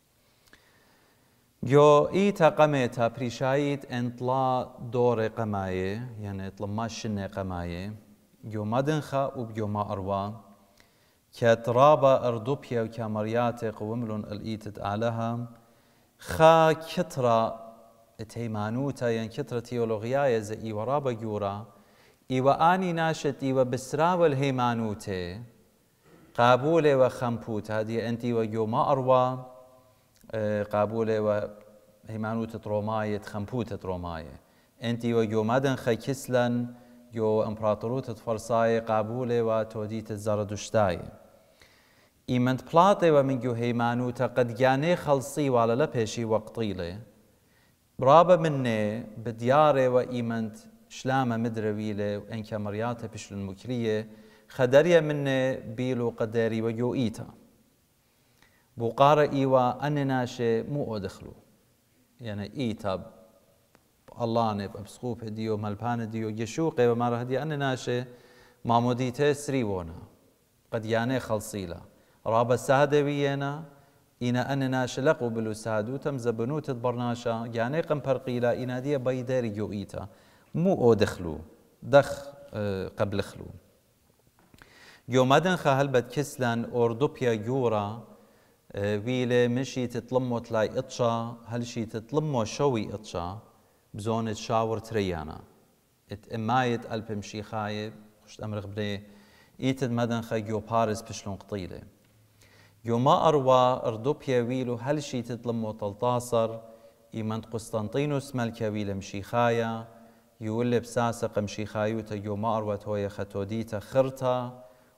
Speaker 1: جو إيتا قميتا بريشايت انطلا دور قماية يعني اطلا ما شنة قماية جو مدنخا وبجو ما أروا كترابا أردوبيا وكامرياتي قوملون الإيتت علىها خا كترا تيمانوتا ين كترا تيولوغيايا زي إيوا رابا جورا إيوا آني ناشت إيوا بسراوة الهيمانوتي قابولة وخمبوت هذه أنت وجو ما أروا قابولة وهيمانوتة روماية خمبوتة روماية أنت وجو مدن خي كسلا جو امبراطوروتة فرصاية قابولة وتوديت زردشتاية إيمنت بلاطي ومن جو هيمانوتا قد جاني خلصي وعلى لبهشي وقطيلة برابا مني بدياري وإيمنت شلامة مدرويلة وإنك مرياتة بشل المكرية خدريا مني بيلو قداري وجو إيتا بوقارة إيوا أني ناشي مو أدخلو يعني إيتا الله نب أبسقوب هديو ملبان هديو يشوقي وما هدي أني ناشي معموديته سريونا قد يعني خلصيلا رابا سهدوينا إنا أني ناشي لقو بلو سهدوتم زبنوت برناشا يعني قم برقيلا إنا دي بيداري جو إيتا مو أدخلو دخ قبل خلو جو مدن خهلبت كسلان أوردوبيا جورا ويلي مشي تطلمو تلاي إطشا هل شي تطلمو شوي إطشا بزونة شاور تريانا ات امايت قلب مشي خايب خشت أمرغ بلي إيتد مدن خا جو باريس بشلون قطيلة جو ما أروا أردوبيا ويلو هل شي تطلمو تلطاصر إيمانت قسطنطينوس ملكا ويل مشي خايا يولي بساسق مشي خايوتا جو ما أروا تويا ختوديتا خرتا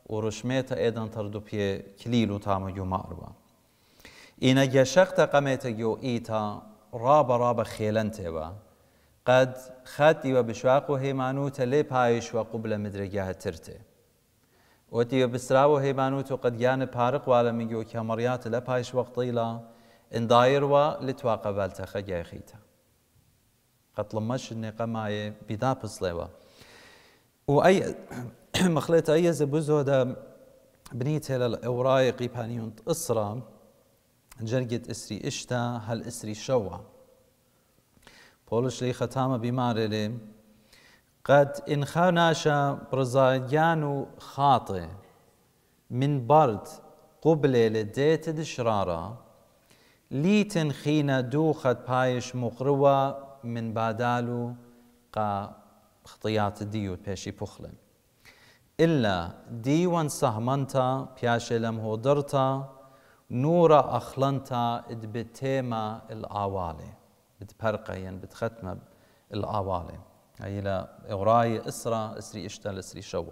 Speaker 1: ورشميتا ايضا تردو بيه كليلو تاما جو ماربا إنا جاشقتا قميتا جو إيتا رابا رابا خيلنتي با قد خاتي وبشواقو هيمانوتا لي بايش وقبل مدرجاها ترتي وتي وبسراو هيمانوتو قد جان بارق والا ميجو كامريات لا بايش وقطيلا ان داير و لتواقع بالتا خجا خيتا قد لمش اني قماي بدا بصليوا واي مخليت اي زبوزو دا بنيتي للاوراي قيبانيون اسرا جرجت اسري اشتا هل اسري شوا بولش لي ختامة بمارلي قد إن خاناشا برزايانو خاطئ من برد قبل لديت دشرارة ليتن خينا دوخت بايش مقروة من بادالو قا خطيات ديو بيشي بخلن إلا ديوان سهمنتا بياشي لم هودرتا نورا أخلنتا ادبتيما الآوالي بتبرقين بتختم الآوالي هي لا إغراي إسرا إسري إشتال إسري شوا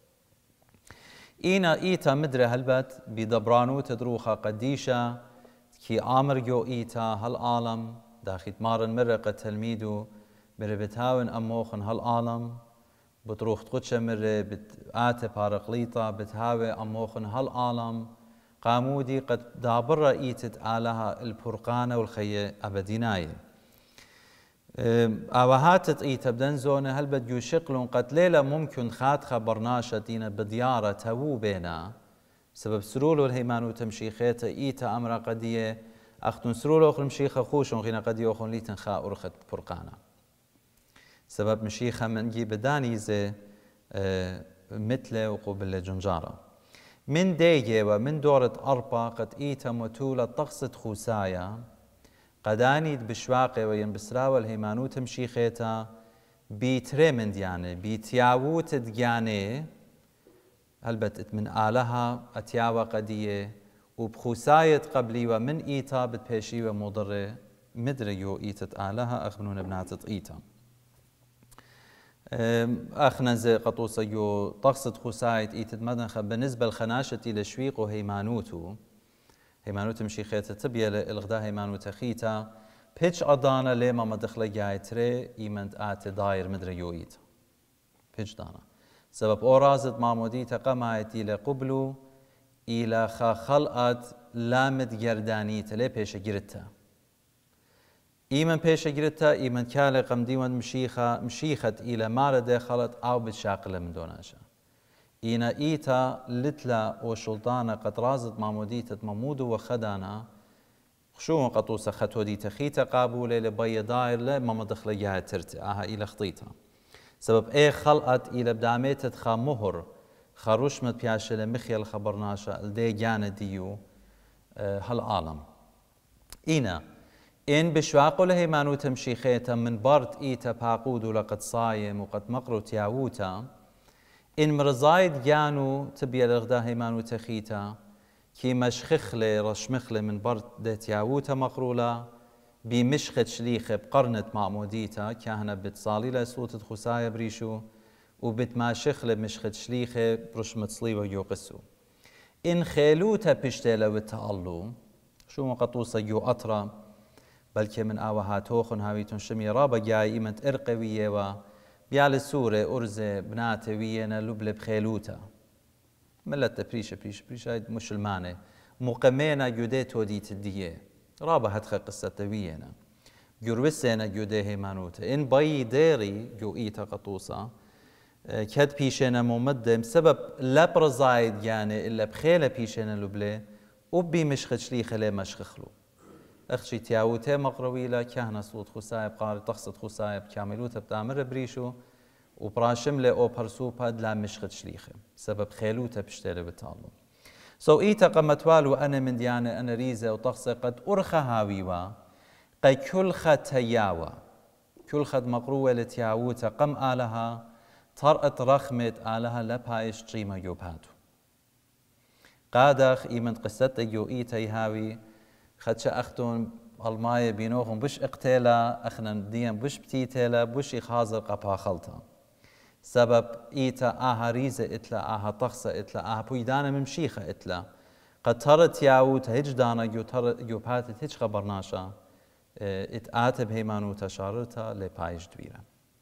Speaker 1: إينا إيتا مدري هلبت بدبرانو تدروخا قديشة كي آمر جو إيتا هالعالم داخل مارن مرقة تلميدو بربتاون أموخن هالعالم بتروخ تقدشة مرة بتآتي بارقليطة بتهاوي أموخن هالعالم قامودي قد دابر إيتت آلها البرقانة والخية أبديناية آوهاتت إيتا بدن زونة هل بديو شقلون قد ليلة ممكن خاد خبرناشة دينا بديارة تاوو بينا سبب سرولو الهيمانو تمشيخيتا إيتا أمرا قدية أختون سرولو أخر مشيخة خوشون غينا قدية أخون ليتن خاء أرخت برقانة سبب مشيخة من جي بدانيزة مثل وقوبل جنجارة من ديجي ومن دورة أربا قد إيتا متولة طقسة خوسايا قداني بشواقي وين بسراوة الهيمانو تمشي خيتا بيتريمن دياني بيتياووت دياني هلبت من آلها أتياوة قدية وبخوساية قبلي ومن إيتا بتبيشي ومضر مدريو إيتت آلها أخبنون بناتت إيتا أخنز قطوسة يو طقسة خوساية إيتت مدنخة بالنسبة لخناشة لشويق وهيمانوتو هيمانوت مشي خيتا تبيا الغدا هيمانوت خيتا بيتش أدانا لما مدخلة جايتري إيمنت آت داير مدري يويت بيتش دانا سبب أورازت ماموديتا قمايتي لقبلو إلى خا خلقت لامد جردانيتا لي بيش جرتا إيمن بيش جرتا إيمن كالي قمديوان مشيخة مشيخت إلى مارد خلط أو بتشاقل من دوناشا إينا إيتا لتلا وشلطانة قد رازت ماموديتة ممودو وخدانا خشو قطوسة خطودي تخيتا قابولة لبايا داير لما مدخل جاها ترتي آها إلى خطيتا سبب إيه خلقت إلى بداميتة خا مهر خروشمت بياشة لمخيل خبرناشا الدي جانا ديو آه هالعالم إينا إن بشواقو لهيمانو تمشي خيتا من بارت إيتا باقودو لقد صايم وقد مقرو تياووتا إن مرزايد جانو تبيا لغدا هيمانو تخيتا كي مشخخلة رشمخلة من برد دتياوتا مقرولة بمشخت شليخة بقرنة معموديتا كهنا بتصالي لصوت خسايا بريشو وبتماشخلة مشخت شليخة برشمة صليوة يوقسو إن خيلوتا بشتيلة وتعلو شو مقطوسة يو أطرا بلكي من آوهاتوخن هاويتون شمي رابا جاي إيمت إرقوية و بيال سورة أرزة بنات وينا لبل بخيلوتا ملت بريشة بريشة بريشة هاي مسلمانة مقمينا جودي توديت الدية رابا هتخى قصة وينا جروسينا جودي هيمانوتا إن باي ديري جو إيتا قطوسة كد بيشينا ممدم سبب لبرزايد يعني إلا بخيلة بيشينا لبلي وبي مشخش لي خلي مشخخلو أخشي تياوتي مقرويلة كهنا صوت خسايب قاري تقصد خسايب كاملوتا بتامر بريشو وبراشملة أو برسوبها لا مشخد شليخة سبب خيلوتا بشتري بتالو سو إيتا قمتوالو أنا من ديانة أنا ريزة وتقصي قد أرخى هاويوا قي كل خد تياوا كل خد مقروة لتياوتا قم آلها طرقت رخمت آلها لبهايش قيمة يوبهاتو قادخ إيمن قصتك يو إيتا يهاوي خدش أختون الماية بينوهم بش اقتيلا أخنا ديان بش بتيتيلا بش يخازر قبها خلطة سبب إيتا آها ريزة إتلا آها طخصة إتلا آها بويدانا ممشيخة إتلا قد ترت ياوت هجدانا يو تر يو باتت هج خبرناشا اتآتب هيمانو تشاررتا لبايش دويرا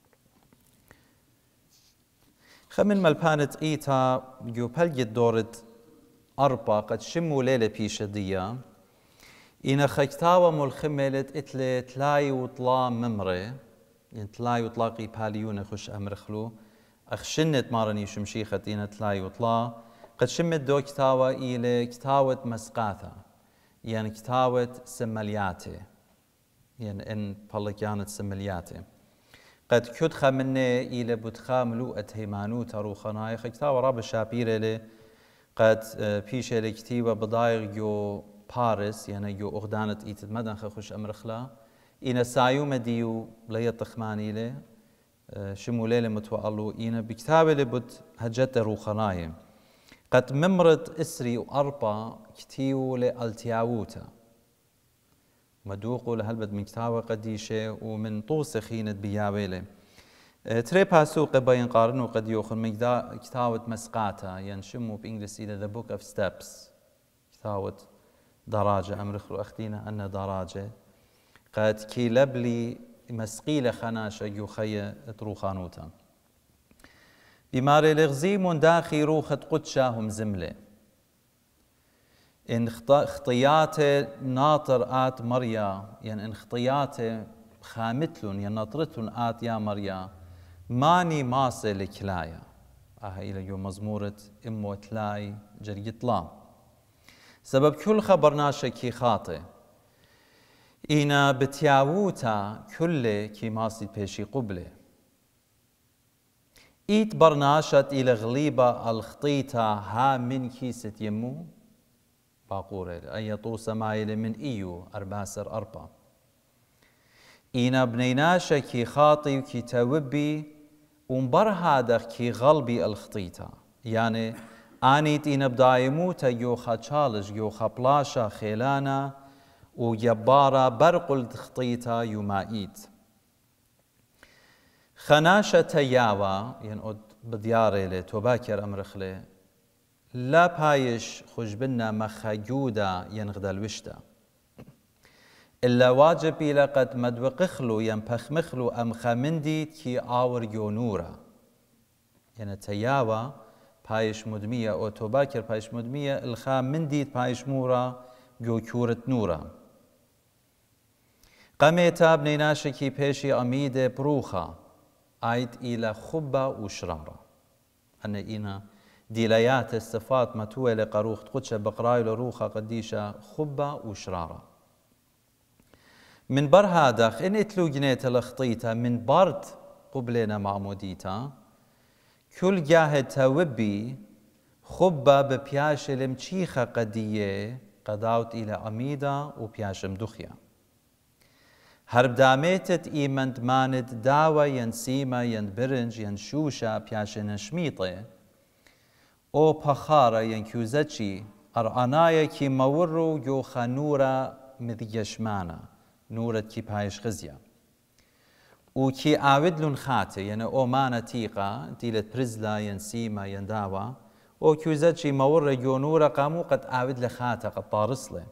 Speaker 1: خمن ملبانت إيتا يو بلجت دورت أربا قد شمو ليلة بيشدية إنا خيكتاوة ملخملت إتلي تلاي وطلا ممري يعني تلاي وطلاقي باليون خش أمرخلو أخشنت مارني شمشيخة إنا تلاي وطلا قد شمت دو كتاوة إلى كتاوة مسقاثة يعني كتاوة سملياتي يعني إن بلقيانة سملياتي قد كدخ مني إلى بتخا ملوءة هيمانوتا روخناي خيكتاوة راب الشابيرة لي قد بيشة لكتيبة بضايق يو باريس يعني يو أغدانة إيتد مدن خخش أمرخلا إنا سايو مديو ليا تخماني لي شمو ليلة متوالو إنا بكتابة لبت هجت روخناي قد ممرت إسري وأربا كتيو لألتياوتا مدوقو لهلبت من كتابة قديشة ومن طوس خينة بياويلة تري باسوق بين قارنو قد يوخن من كتابة مسقاتا ينشمو بإنجليزي The Book of Steps كتابة دراجة أمرخلو أختينا أن دراجة قد كي لبلي مسقيلة خناشة يوخي تروخانوتا بماري لغزيمون داخي روخة قدشاهم زملة إن خطيات ناطر آت مريا يعني إن خطيات خامتلون يعني ناطرتلون آت يا مريا ماني ماسة لكلايا آه إلى يوم مزمورة إمو تلاي جريت لا سبب كل خبرناشة كي خاطئ إنا بتياوتا كل كي ماسي بيشي قبله إيت برناشت إلى غليبة الخطيطة ها من كيسة يمو باقورة أي طوسة مايلة من إيو أرباسر أربا إينا بنيناشا كي خاطي وكي توبي ومبر هذا كي غلبي الخطيطة يعني آنيت إينا بدايموتا يوخا تشالج يوخا بلاشا خيلانا ويبارا برق الخطيطة يمائيت خناشة تياوة يعني بدياري لي توباكر أمرخلي لا بايش خجبنا مخجودة ينغدى الوشتا إلا واجب إلى قد مدوقخلو ينبخمخلو أم خمندي كي آور يونورا يعني تياوة بايش مدمية أو توباكر بايش مدمية الخا مندي بايش مورا جو كورة نورا قميتا بنيناشكي بيشي أميدة بروخا آيت إلى خبة وشرارة أن إنا ديليات الصفات متوى لقروخ تقدش بقراي لروخة قديشة خبة وشرارة من بر هادخ إن اتلو جنيت لخطيتا من برد قبلنا معموديتا كل جاهد توبي خبة ببياش المشيخة قدية قداوت إلى أميدة وبياش مدخيا هرب داميتت إيمند ماند داوة ينسيمة ينبرنج ينشوشة بياش نشميطة او بخارة ينكوزتشي أرعنايا كي مورو يو خانورة مذيشمانا نورة كي بايش خزيا وكي آودلون خاتي يعني او مانا تيقا ديلت برزلا ينسيمة ينداوة او كوزتشي مورو يو نورة قامو قد آود لخاتا قد طارسله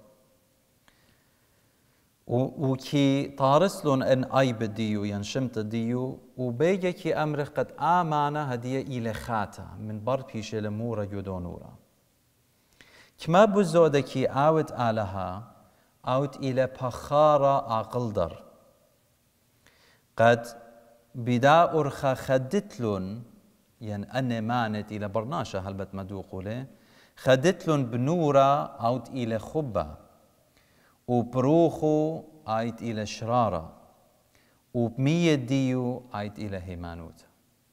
Speaker 1: وكي طارسلون ان اي بديو ينشمت ديو وبيجي كي امرخ قد امانه هديه الى خاتا من بر بيش لمورا يدونورا كما بزوده كي اوت الها اوت الى بخارة اقلدر قد بدا ارخا خدتلون يعني ان مانت الى برناشا هلبت مدوقوله خدتلون بنورا اوت الى خبه وبروخو آيت إلى شرارة وبمية ديو آيت إلى هيمانوت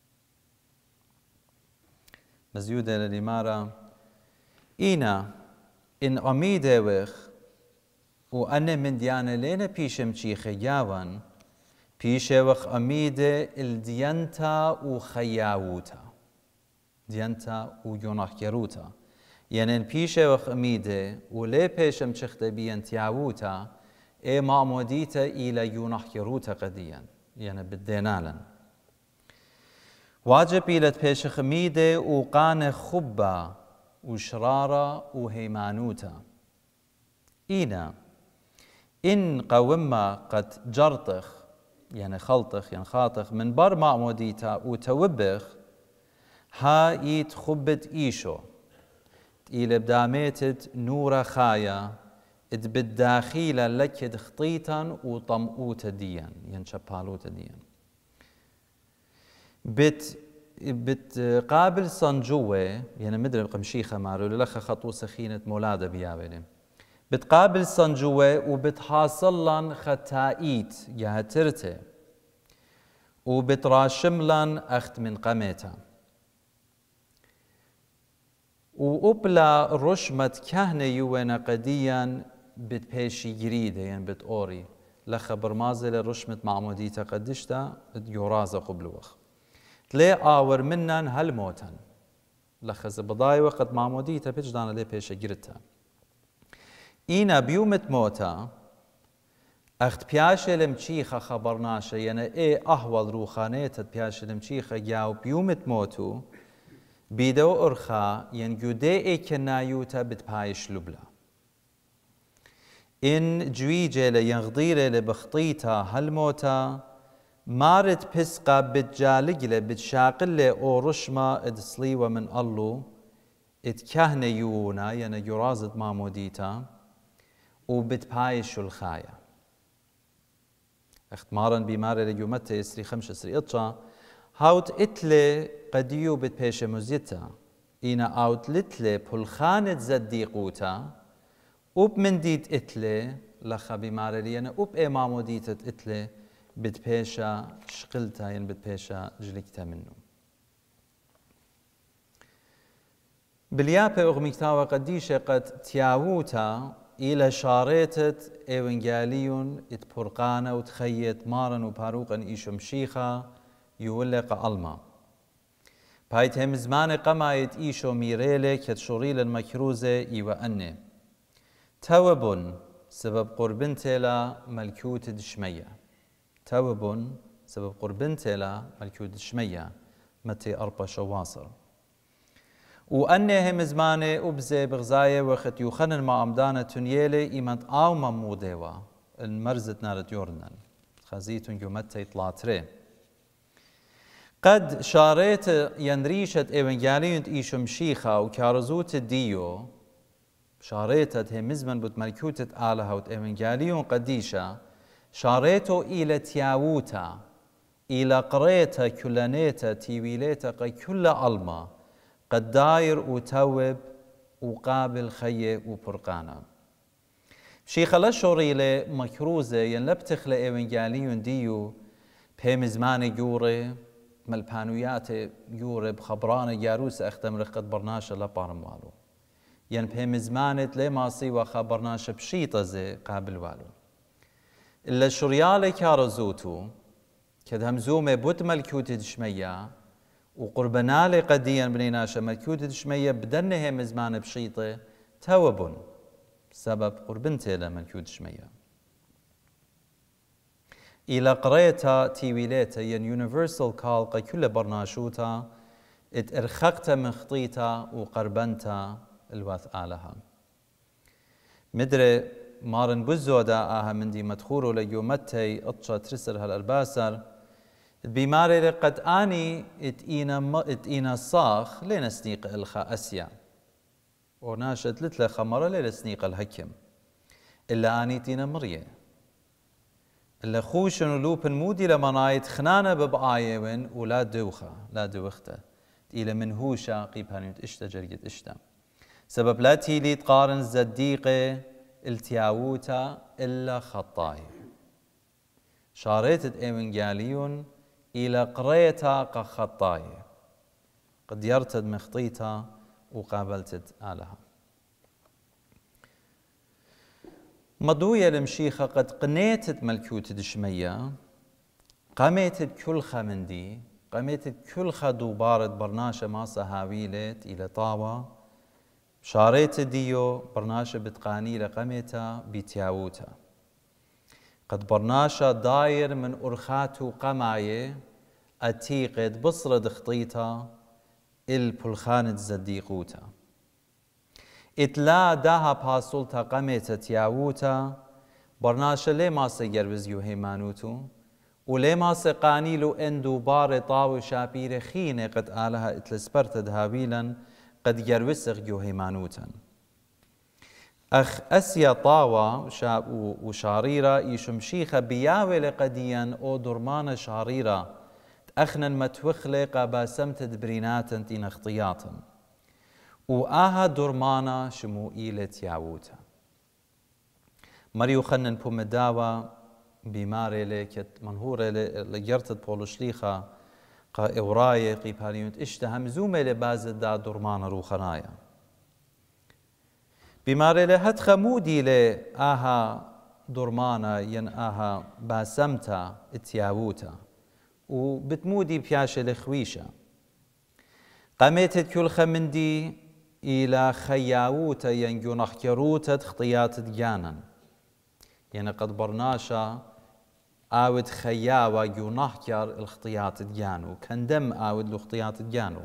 Speaker 1: مزيودة للمارة إينا إن أميدة وخ وأنا من ديانة لينا بيشم شيخ ياوان بيشة وخ أميدة الديانتا وخياوتا ديانتا ويوناخيروتا يعني بيشة وخ أميدة ولي بيشم شخته بيان تياوتا إيه معموديتا إلى يوناخيروتا قديا يعني بالدينالا واجب إلى بيش خميدة وقان خبة وشرارة وهيمانوتا إينا إن قوما قد جرطخ يعني خلطخ يعني خاطخ من بر معموديتا وتوبخ ها إيت خبت إيشو إلى بداميتت نورا خايا إد بالداخيلة لك خطيتا وطمئوتا ديا يعني شبالوتا ديا بت بتقابل صنجوة يعني مدري قمشيخة مارو للخ خطو سخينة مولادة بيابلي بتقابل صنجوة وبتحاصل لن ختائيت يهترته وبتراشم لن أخت من قميتا وأبلا رشمة كهنة يوانا قديا بتبيشي جريدة يعني بتقوري لخ برمازل رشمة معموديتا قدشتا يورازا قبلوخ تلي آور منن هالموتن لخز بضاي وقت معموديتا بيجدانا لي بيشي جريتا إينا بيومت موتا أخت بياشي لمشيخة خبرناشا يعني إيه أهول روخانيتا بياشي لمشيخة جاو بيومت موتو بيدو أرخا ينجو دي إيه كنايوتا بتبايش لبلا إن جويجة لينغضيرة لبخطيتا هالموتا مارت بسقا بتجالجلة بتشاقلة أو رشمة ادسليوة من الله اتكهنة يونا يعني يرازد ماموديتا وبتبايش الخايا اختمارا بمارة ليومتا يسري خمسة سري اطشا هاوت اتلي قديو بتبايش مزيتا إينا اوت لتلي بلخانة زديقوتا وب من ديت اتلي لخا بمارة لينا وب امامو ديتت اتلي بتبايشا شقلتا ين بتبايشا جليكتا منو باليابة اغميكتاوى قديشة قد تياووتا إلى شاريتت إيوانجاليون اتبرقانا وتخيت مارن وباروقا إيشو مشيخا يولق ألما بايت هم زمان قمايت إيشو ميريلي كتشوريل المكروزة إيوا أني توبون سبب قربنتلا ملكوت دشمية توبون سبب قربنتلا ملكوت دشمية متي أربع شواصر وأني هم زماني وبزي بغزاية وقت يوخنن ما أمدانا تنيالي إيمانت آو مموديوا المرزت نارت يورنن خزيتون يومتي طلاتري قد شاريت ينريشت إيوانجاليون إيشو مشيخا وكارزوت ديو شاريتت هم مزمن بوت ملكوتت آلها وت إيوانجاليون قديشا شاريتو إلى تياووتا إلى قريتا كلانيتا تيويليتا قي كل ألما قد داير وتوب وقابل خيه وبرقانا شيخ لشوريله مكروزه ينلبتخ لإيوانجاليون ديو بهم زمان جوري ملبانويات جوري بخبرانه جاروس اختم رقت برناشا لبارم والو ين بهم زمانت لما سيوا خبرناشا بشيطه زي قابل والو الا شريالي كارزوتو كد همزومه بوت ملكوتي دشميه وقربنالي قديا بنيناشا ملكوتي دشميه بدنه هم زمان بشيطه توبون سبب قربنتي لملكوت دشميه إلى قريتا تيويليتا ين يونيفرسال كال قا كل برناشوتا ات ارخقتا من خطيتا وقربنتا الوث آلها مدري مارن بزودا آها من دي مدخورو ليومتي اطشا ترسر هالارباسر بماري قد آني ات اينا, ات اينا صاخ لين سنيق الخا اسيا وناشت لتلا خمرة لين سنيق الهكم إلا آني تينا مريه اللي خوشن ولوبن مودي لما نايت خنانة ببعاية وين ولا دوخة لا دوخته إلى منهوشة قيبانيت إشتا جريت إشتا سبب لا تيلي تقارن زديقة التياوتا إلا خطاي شاريتت إيوانجاليون إلى قريتا كخطاي قد يرتد مخطيتا وقابلتت آلها مضوية المشيخة قد قنيتت ملكوت دشمية قميتت كل خمندي قميتت كل خدو بارد برناشة ماسة هاويلت إلى طاوة شاريت ديو برناشة بتقاني لقميتا بيتياوتا قد برناشة داير من أرخاتو قماية أتيقد بصرد خطيتا البلخانة زديقوتا إتلا داها باسولتا قميتا تياووتا برناشا لي ما سيجربزيو هيمانوتو ولي ما سقانيلو اندو بار طاو شابير خيني قد آلها اتلسبرت دهابيلا قد جربسغ جو هيمانوتا أخ أسيا طاوة وشاريرة يشمشيخة بياوي لقديا أو درمان شاريرة أخنا متوخلة قباسمت دبرينات تين اختياطا وآها درمانا شمو إيلة يعوتا مريو خنن بومداوة بماري لكت منهورة لجرتت بولشليخة قا إوراي قيباريونت اشتها مزومة لبازد دا درمانا روخنايا بماري لهت خمودي لآها درمانا ين آها باسمتا اتياوتا وبتمودي بياشة لخويشة قامتت كل خمندي إلى خياوتا ينجو نخكروتا خطيات ديانا يعني قد برناشا آود خياوة جو نخكر الخطيات ديانو كندم آود الخطيات ديانو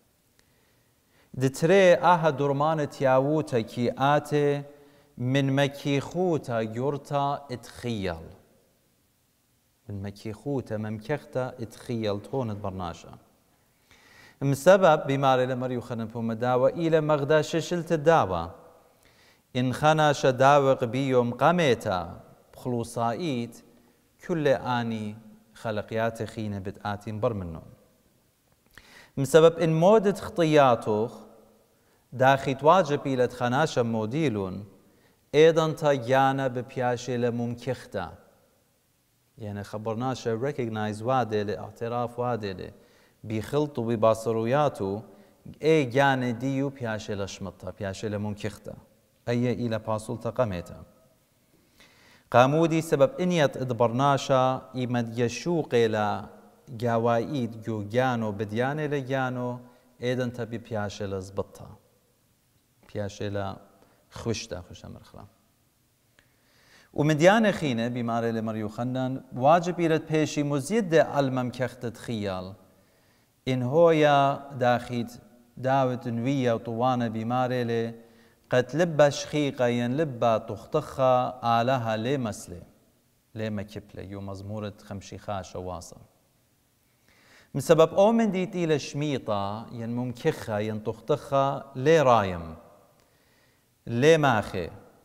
Speaker 1: دتري آها درمان تياوتا كي آتي من مكيخوتا يورتا اتخيل من مكيخوتا ممكختا اتخيل تونت برناشا مسبب بماري لمريو خنبو مداوة إلى مغدا ششلت الداوة إن خناش داوق بيوم قميتا بخلوصائيت كل آني خلقيات خينة بدآتين بر منهم مسبب إن مودت خطياتوخ داخيت واجب إلى خناش موديلون أيضا تايانا ببياشي لممكختا يعني خبرناش recognize وادي اعتراف وادي بيخلطوا بباصروياتو اي جاني ديو بياشي لشمطة بياشي لمنكختا اي الى باسولتا قميتا قامودي سبب انيت ادبرناشا ايمد يشوق الى جاوايد جو جانو بدياني لجانو ايدن تبي بياشي لزبطة بياشي لخوشتا خوشا مرخلا ومن ديانة خينة بماري لمريو خنان واجب إلى بيشي مزيد الممكخت تخيل إن هويا داخيت داوت نوية وطوانة بماري لي قد لبا شخيقة ينلبا تختخة آلها لي مسلي لي مكبلة يو مزمورة خمشيخا شواصة من سبب أو من ديت إلى شميطة ين ممكخة ين تختخة لي رايم لي ماخي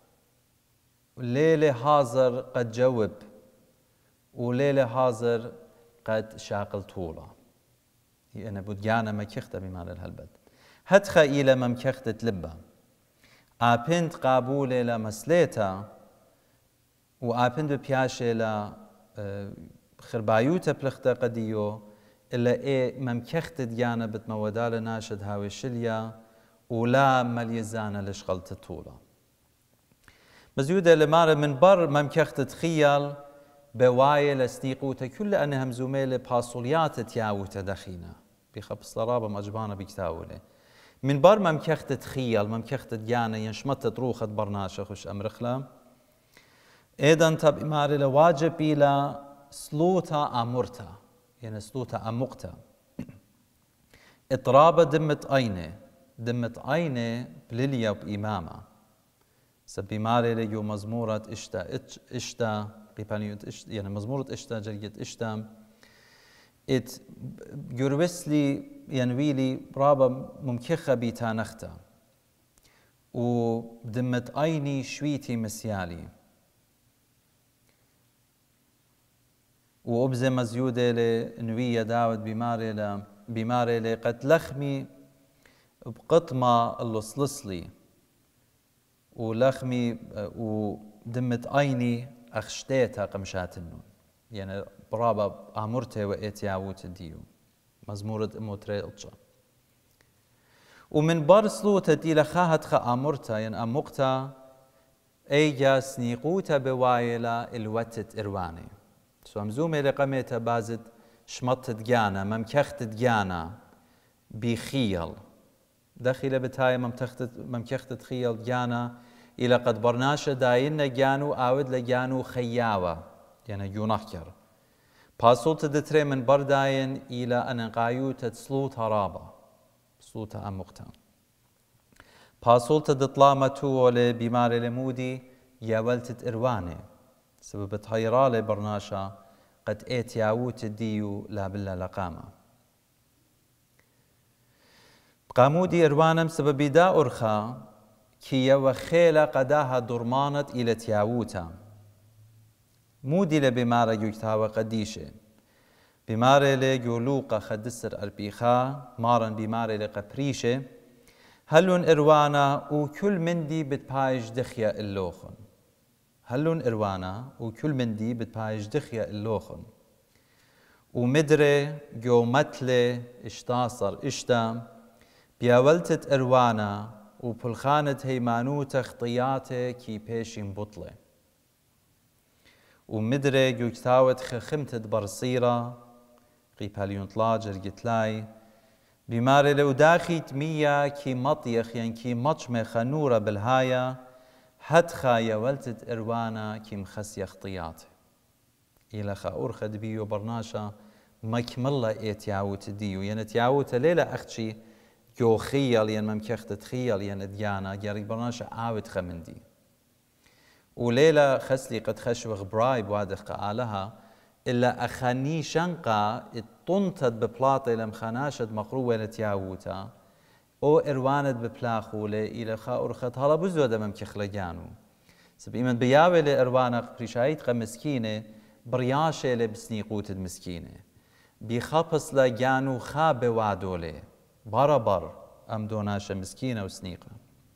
Speaker 1: ليلة حاضر قد جوب وليلة حاضر قد شاقل طولة أنا بدجانا مكخته بمعنى الهلبد هتخا إلى ممكخته لبا آبنت قابولة لمسليتا وآبنت ببياشة ل خربايوتا بلخته قديو إلا إيه ممكخته ديانا بتمودال ناشد هاوي شليا ولا مليزانا لشغلت طولة مزيودة لمارة من بر ممكخت تخيل بواية لسنيقوتا كل أنها مزوميلة باسوليات تياوتا دخينا بخبص ضرابة مجبانة بكتاولة من بر ممكخت تخيل ممكخت ديانا ينشمت تروخت برناشا خش أمرخلا إيضا تب إمارة لواجب إلى سلوتا أمرتا يعني سلوتا أمقتا اضرابة دمت أينة دمت أينة بليليا وبإمامة سبي ماري ليو مزمورة إشتا إشتا بيبانيوت إشتا يعني مزمورة إشتا جرية إشتا إت جربسلي ينويلي رابا ممكخة بيتانختا ودمت أيني شويتي مسيالي وأبزي مزيودة لنوية داود بماري ل بماري ل قد لخمي بقطمة اللصلصلي ولخمي ودمت أيني أخشتيتها قمشات النون يعني برابا أمرتي وإتياوت الديو مزمورة أموتري أطشا ومن برسلوتا دي لخاهت خا أمرتا يعني أمقتا أيجا سنيقوتا بوايلا الوتت إرواني سو أمزومي لقميتا بازد شمطت ديانا ممكخت ديانا بخيل داخل بتاي ممكخت تخيل ديانا إلى قد برناشا داينا جانو آود لجانو خياوة يعني يونخكر باسولت دتري من برداين إلى أن قايوت تسلوت هرابا سلوت أمقتا باسولت دطلامتو ولا بمار لمودي يا ولتت إرواني سبب تهيرالي برناشا قد إيت ياوت الديو لا بالله لقامة قامودي إروانم سبب دا أرخا كي وخيل قداها درمانت إلى تياوتا مودي لبمارة يجتاوى قديشة بمارة لجولوقة خدسر أربيخا مارن بمارة لقبريشة هلون إروانا وكل مندي بتبايج دخيا اللوخن هلون إروانا وكل مندي بتبايج دخيا اللوخن ومدري جو متلة اشتاصر اشتام بياولتت إروانا وبلخانة هيمانوت اخطياته كي بيشين بطلة ومدري جو كتاوت خخمتت برصيرة قيباليون طلاجر قتلاي بماري لو داخي تمية كي مطيخ يعني كي مطشمة خنورة بالهاية هتخا يولتت إروانا كي مخسي اخطياته إلى خا أرخد بيو برناشا مكملة إيتياوت ديو يعني تياوت ليلة أختشي جو خيال ين ممكخت تخيل ين ديانا جاري برناشا عاود خمندي وليلة خسلي قد خشوغ برايب وادخ قالها إلا أخاني شنقا اتطنتت ببلاطي لم خناشد مقروة لتياوتا أو إرواند ببلاخولة إلى خا أرخت هلا بزودة ممكخ لجانو سب إيمن بياوي لإروانا بريشايت مسكينة برياشة لبسنيقوت المسكينة بيخبص لجانو خاب وعدولة بربر أم دوناشة مسكينة وسنيقة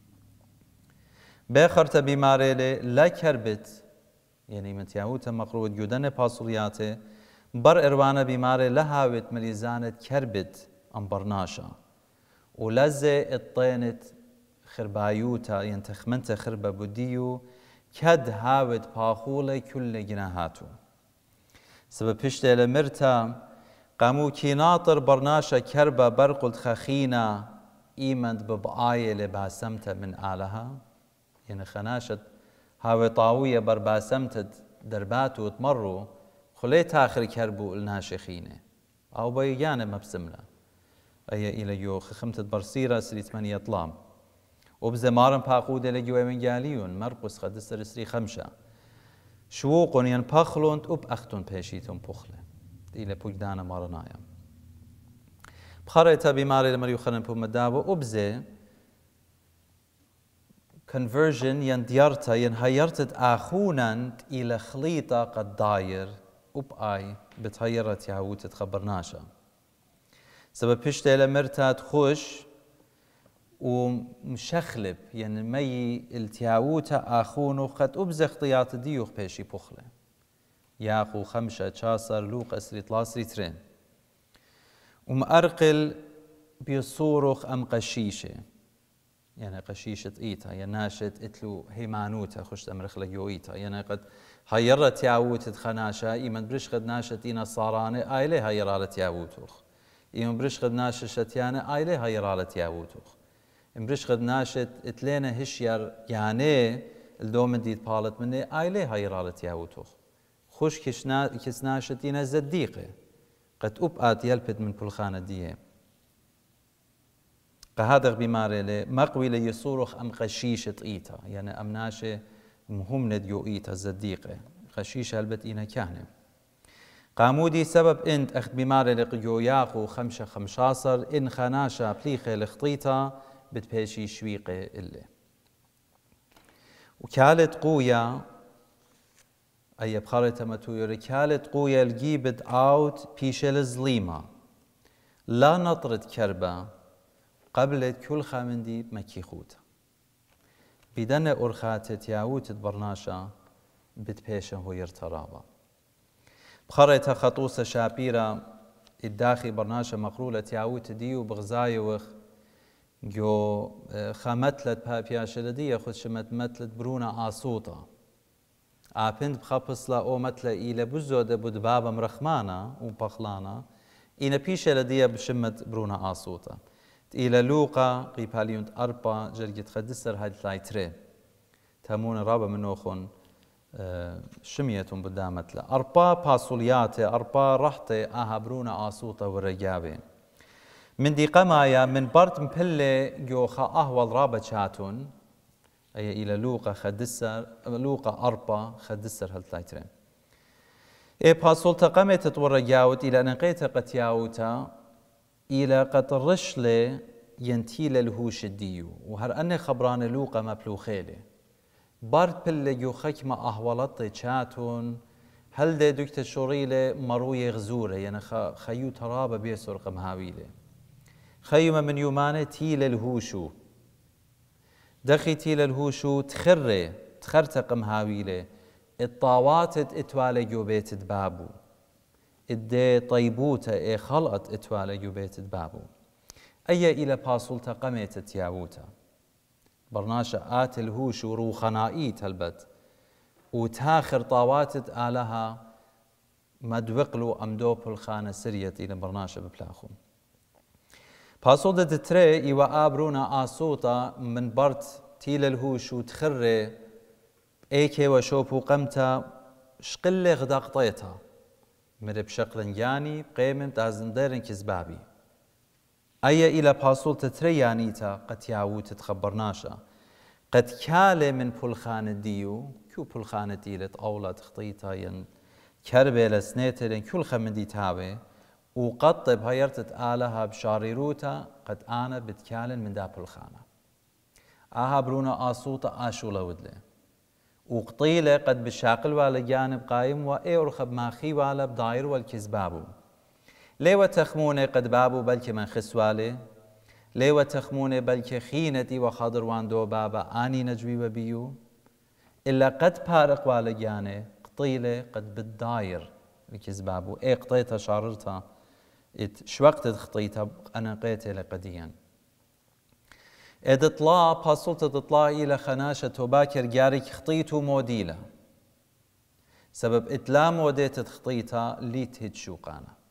Speaker 1: بخرت بماري لا كربت يعني من تياوتا مقروض جودن باسولياته بر إروانا بماري لهاوت مليزانة كربت أم برناشا ولزة الطينت خربايوتا ينتخمنت خربة بديو كد هاوت باخولة كل جناهاتو سبب بشتة لمرتا قامو كي ناطر برناشا كربة برقلت خخينا إيمند ببقاية لباسمتا من آلها يعني خناشت هاوي طاوية برباسمتت درباتو تمروا خليت آخر كربو الناشخينة أو بيجانا مبسملة أي إلى يو خمتت برسيرة سري ثمانية طلام وبزمارن باقودة لجو إيمنجاليون مرقس خدستر سري خمشة شووقون ين بخلون أب أختون بيشيتون بخلة إلى بوجدانا مارنايا بخاريتا بماري لمريو خلن بومدابو أبزي conversion ين ديارتا ين هيرتت آخونا إلى خليطة قد داير وبآي بتهيرت يعود تخبرناشا سبب بشتة لمرتا تخش ومشخلب يعني مي التياوتا آخونو قد أبزي اختيات ديوخ بيشي بخلة ياخو خمشة شاسر لوق أسري طلاسري ترين ومأرقل بيصورخ أم قشيشة يعني قشيشة إيتا يعني ناشت إتلو هيمانوتا خشت أمرخ لجو إيتا يعني قد هيرت ياوت تخناشا إيمن برشخد ناشت إينا صارانة آيلي هيرالت ياوتوخ إيمن برشخد ناشت شتيانة آيلي هيرالت ياوتوخ إن برشخد ناشت إتلينا هشير يعني الدومن ديت بالت مني آيلي هيرالت ياوتوخ خوش كشنا كسناشت إينا زديقة قد أبقات يلبد من بلخانة ديه قهادغ بماري لي مقوي لي يصورخ أم قشيشة إيتا يعني أم ناشي مهم نديو إيتا الزديقة قشيشة هلبت إينا كهنة قامودي سبب انت أخد بماري لقيو ياقو خمشة خمشاصر إن خناشة بليخة لخطيتا بتبيشي شويقة إلي وكالت قويا أي بخارة تمتويري كالت قويا الجيبت أوت بيشل الظليمة لا نطرد كربة قبلت كل خامندي مكي خوتا بدن أرخات تياوت برناشا بتبيشا هو يرترابا بخارة خطوصة شابيرة الداخل برناشا مقرولة تياوت ديو بغزايوخ جو خامتلت بابياشلدية خد شمت متلت برونا آسوطة آبند بخبص لا أو متلا إلى بزودة بدبابة مرخمانة وبخلانا إنا بيشلدية بشمت برونا آسوطة إلى لوقا قيباليونت أربا جرجت خدسر هاد لايتري تامون رابا منوخون شميتهم بدامت له أربا باسولياتي أربا رحتي أهبرونا آسوطة ورجابين من دي قمايا من برد مبلة جوخا أهوال رابة شاتون أي إلى لوقا خدسر لوقا أربا خدسر هالتلايترين إيه باسولتا قمت تورجاوت إلى نقيت قتياوتا إلى قد رشلة ينتيل الهوش الديو وهر أني خبران لوقا مبلو خيلي بارد بل جو خكمة أهولت شاتون هل دي دكت شوريلة مروي غزورة يعني خيو ترابة بيسر قمهاويلة خيمة من يومانة تيل الهوشو دخي تيل الهوشو تخري تخرت قمهاويلة الطاوات اتوالي جو بيت دبابو ادي طيبوتا اي خلقت اتوالي جو بيت دبابو أي إلى باسولتا قميت تياوتا برناشا آت الهوش وروخنائيت هالبت وتاخر طاواتت آلها مدوقلو أمدوب الخانة سريت إلى برناشا ببلاخو باسولتا تتري إيوا آبرونا آسوطا من برت تيل الهوش وتخري ايكي وشوبو قمتا شقل غدا قطيتها مرب شقل جاني قيمم تازندرن كزبابي أي إلى باسول تتريانيتا قد ياوت تخبرناشا قد كالي من بلخانة ديو كو بلخانة ديلت أولا تخطيتا ين كربيل سنيترين كل خمدي تابي وقطب هيرتت آلها بشاريروتا قد آنا بتكالن من دا بلخانة آها برونا آسوطا آشولا ودلي وقطيلة قد بشاقل والا جانب قايم وإي ورخب ماخي والا بداير والكزبابو ليوة تخموني قد بابو بلكي من خسوالي ليوة تخموني بلكي خينتي وخضر واندو بابا آني نجوي وبيو إلا قد بارق والا جاني قطيلة قد بالداير الكزبابو إي قطيتها شاررتها شوقت خطيتها أنا قيتها لقديا إذ اطلاع باسولت تطلع إلى خناشة وباكر جارك خطيتو موديلة سبب إتلام وديت خطيتها ليت هيد شوقانا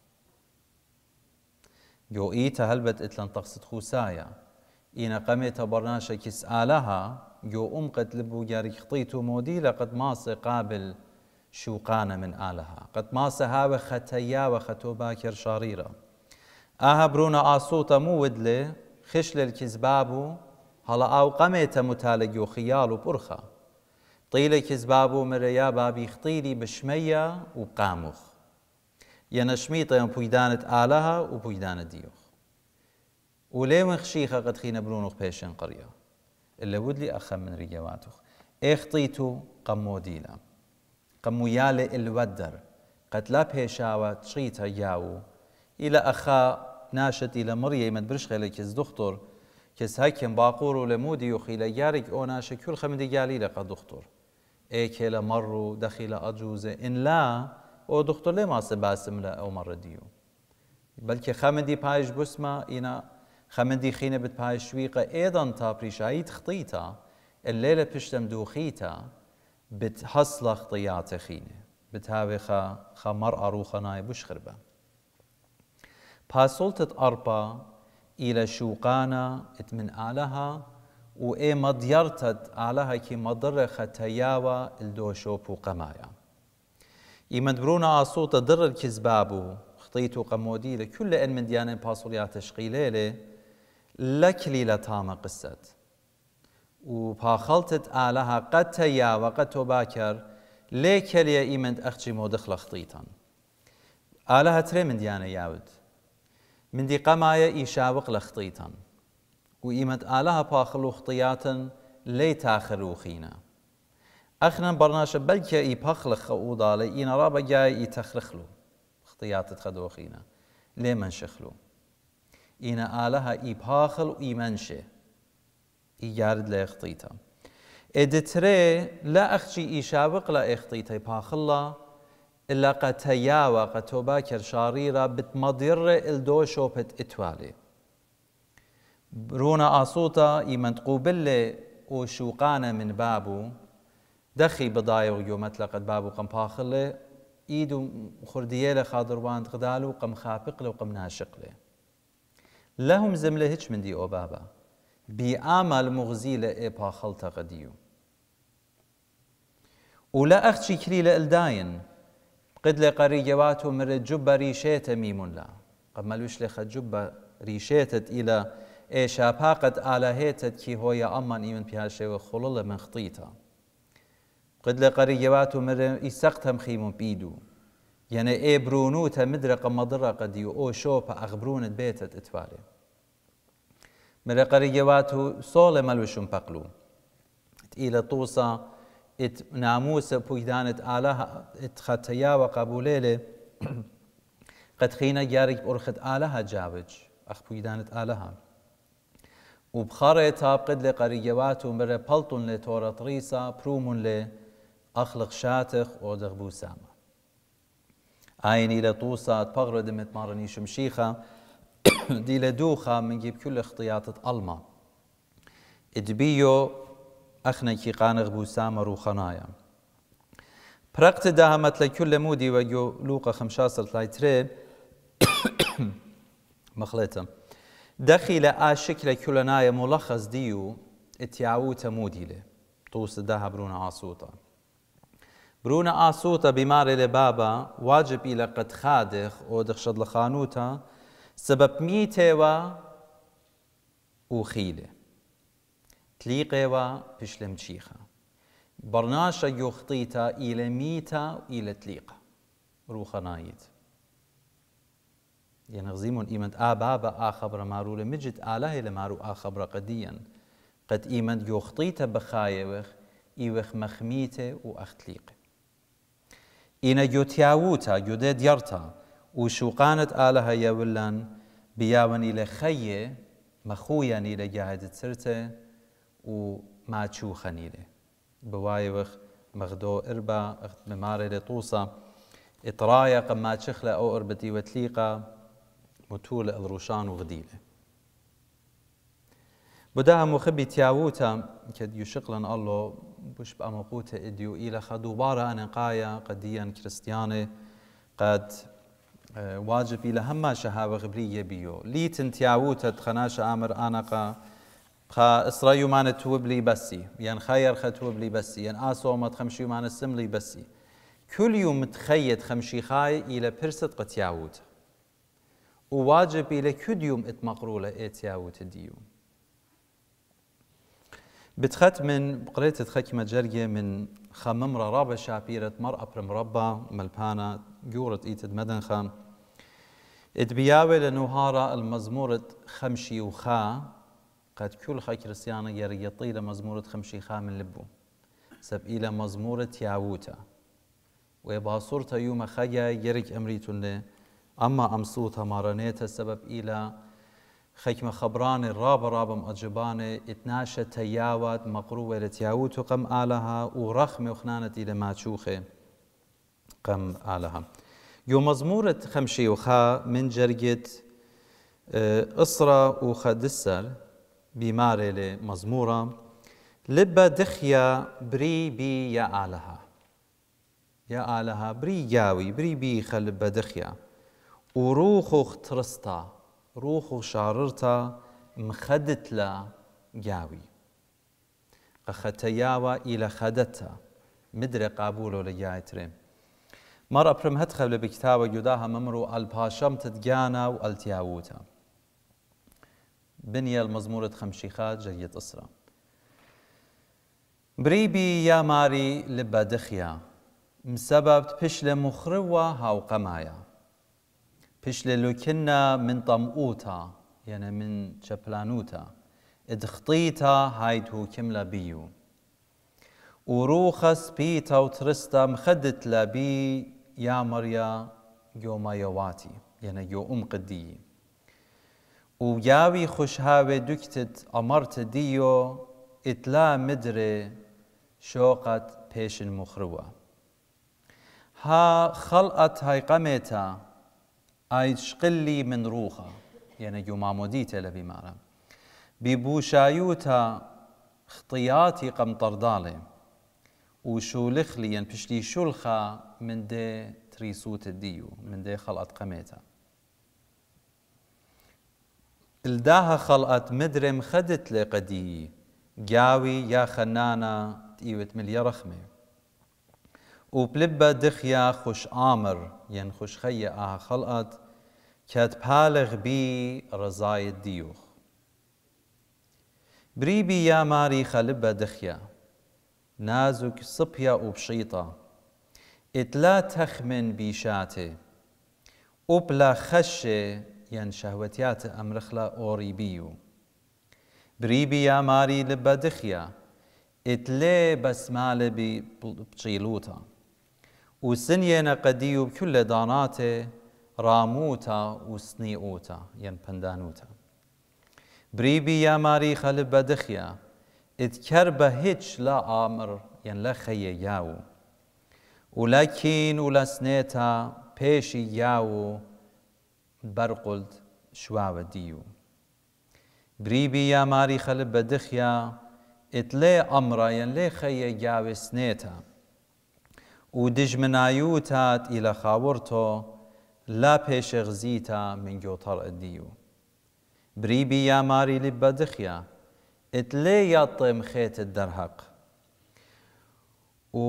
Speaker 1: جو إيتا هلبت إتلان تقصد خوسايا إينا قميتا برناشا كسآلها جو أم قد لبو جارك خطيتو موديلة قد ماس قابل شوقانا من آلها قد ماس هاوي ختيا وختو باكر شاريرا آها برونا آسوطا مو ودلي خشل الكزبابو هلا أو قميتا متالق وخيال وبرخة طيلة كزبابو مريا بابي خطيلي بشمية وقاموخ ينشميطة يوم بويدانت آلها وبويدانت ديوخ وليه من خشيخة قد خينا برونوخ بيشن قرية إلا ودلي أخم من رجواتوخ اخطيتو قمو ديلا قمو يالي الودر قد لا بيشاوة تشيتا ياو إلى أخا ناشت إلى مريم مدبرش خيلي كز دكتور كز هكيم باقورو لمودي يخيل يارك أو ناشا كل خمدي جالي لقد دكتور ايك إلى مرو دخيل أجوزة إن لا او دكتور ليه ما سباسم لا او مرة ديو بلكي خمدي بايش بسمة إنا خمدي خينة بت بايش شويقة ايضا تابريشايت خطيتا الليلة بشتم دوخيتا بتحصل خطيات خينة بتهاوي خا خا مرأة روخة نايبوش خربة باسولتت أربا إلى شوقانا اتمن آلها وإيه مضيرتت آلها كي مضر ختياوة الدوشوب وقمايا يمدبرونا آصوتا در الكزبابو خطيتو قمودي لكل ان من ديانين باسوليات تشغيليلي لكلي لتاما قصت وباخلتت آلها قد تيا وقد تباكر ليكلي ايمند اخشي مودخل خطيتا آلها تري من ديانا ياود من دي قمايا ايشاوق لخطيتا وإيمت آلها باخلو خطياتا لي تاخرو خينا أخنا برناشا بلكي إي بخلخ أوضا لي إينا رابا جاي إي تخرخلو خطيات تخدو خينا لي منشخلو إينا آلها إي باخل وإي منشه إي جارد لي خطيتا إدتري لا أخشي إي شابق لا إخطيتا باخلا إلا قد تياوى قد تباكر شاريرا بتمضير الدو شوبت إتوالي برونا آصوتا إيمن تقوبل وشوقانا من بابو دخي بضايا ويومت لقد بابو قم باخله إيدو خردية خاضر واند غدالو قم خابق له وقم ناشق له لهم زمله هيش من دي أو بابا بآمل مغزيلة إي باخلتا قديو ولا أختشي كلي لإلداين قد لقري جواتو مرد جبة ريشيت ميم لا قملوش لخ جبة ريشيتت إلى إيشا باقت آلهيتت كي هو يا أمان إيمن بها شيء وخلل من خطيتا قد لقري جواتو مرد إساقتهم خيمون بيدو يعني إيه برونوتا مدرقة مضرة قديو أو شوبا أغبرونت بيتت إتوالي مرد قري جواتو صول ملوشم بقلو إلى طوسا ات ناموس بويدانت آلهة ات ختيا وقبوليلة قد خينا جارك أرخد آلهة جاوج أخ بويدانت آلهة وبخارة تاب قد لقريجوات ومرة بلطن لتورة ريسا برومون لأخلق شاتخ ودغبو سامة عيني لطوسة بغرد متمارني شمشيخة دي لدوخة من جيب كل اختياطة ألما ادبيو أخنا كي قانغ بو سامر وخنايا برقت داهمت لكل مودي وجو لوقا خمشاسر لايترين مخلطة دخل آشكل كلنايا ملخص ديو اتياوتا مودي له طوس داها برونا عاصوتا برونا عاصوتا بماري لبابا واجب إلى قد خادخ ودخشد لخانوتا سبب ميتوا وخيله تليقة بشلم تشيخة برناشا يخطيتا إلى ميتا إلى تليقة روخا نايت ينغزيمون إيمن آبابا آخبر مارو لمجد آله لمارو آخبر قديا قد إيمن يخطيتا بخايوخ إيوخ مخميته وأختليقه إينا يوتياوتا يودد يرتا وشوقانت آلها يولان بياون إلى خيه مخويا إلى جاهد سرته وما تشوخا إليه بوايوخ مغدو إربا مماري لطوسا إطرايا قما تشخلة أو إربتي وتليقة متولة الروشان وغديلة بداها مخبي تياوتا كد يشقلن الله بش بأمقوته إديو إلى خدوبارة أنقايا قديا كريستياني قد واجب إلى هما شهاوة غبرية بيو ليتن تياوتا تخناش آمر آنقا خا إسرائيل مان توبلي بسي ين خير ختوبلي بسي ين آسومت خمشي مان السملي بسي كل يوم متخيد خمشي خاي إلى برست قتياوتا وواجب إلى كل يوم اتمقرولة اتياوتا ديو بتخت من قريت تخكمة جرجة من خممرة رابع شابيرة مرأة برمربة ملبانا جورة إيتد مدن خام اتبياوي لنهارة المزمورة خمشي وخا قد كل خا كريستيانا يري يطيل مزمورة خمشي خا من لبو سب إلى مزمورة ياوتا ويبها صورة يوم خيا يرك أمريتون له أما أمصوتها مارنيتها سبب إلى خيكم خبران الراب رابم أجباني اتناشى تياوات مقروة لتياوت قم آلها ورخم وخنانة إلى ما تشوخي قم آلها يوم مزمورة خمشي وخا من جرجة إصرة وخدسر بماري لمزمورة لبا دخيا بري بي يا آلها يا آلها بري جاوي بري بي خلبا دخيا وروخ ترستا روخ شاررتا مخدت لا جاوي قختياوا إلى خدتها مدري قابولو لجايترين مرة برم هتخل بكتابة جداها ممرو الباشم تدجانا والتياوتا بنية المزمورة خمشيخات جرية أسرة بريبي يا ماري لبا دخيا مسبب بشل مخروة هاو قمايا بشل لوكنا من طمؤوتا يعني من شبلانوتا ادخطيتا هايدهو كملا بيو وروخس بيتا وترستا مخدت لبي يا مريا يوما يواتي يعني يو أم قدي وياوي خشهاوي دكتت أمرت ديو اتلا مدري شوقت بيش المخروة ها خلقت هاي قميتا اي شقلي من روخا يعني يو ماموديتا لبي مارا ببوشايوتا خطياتي قم طردالي وشو لخلي ين بشلي شلخا من دي تريسوت الديو من دي خلقت قميتا الداها خلقت مدري مخدت لقدي جاوي يا خنانا تيوت مليا رخمه وبلبة دخيا خوش آمر ين خوش خيا آها خلقت كات بالغ بي رزاي الديوخ بريبي يا ماري خلبة دخيا نازك صبيا وبشيطة اتلا تخمن بيشاتي وبلا خشة ين شهوتيات أمرخلا أوري بيو بريبي يا ماري لبة دخيا اتلي بسمالة بشيلوتا وسنينا قديو بكل داناته راموتا وسنيئوتا ين بندانوتا بريبي يا ماري خلبة دخيا اتكربة هيتش لا آمر ين لا خي ياو ولكن ولا سنيتا بيشي ياو برقلت شواوة ديو بريبي يا ماري خلبة دخيا اتلي أمرا ين لي خي ياو سنيتا ودج منايوتات إلى خاورتو لا بيش غزيتا من جوطر الديو بريبي يا ماري لبا دخيا اتلي يطم خيت الدرهق و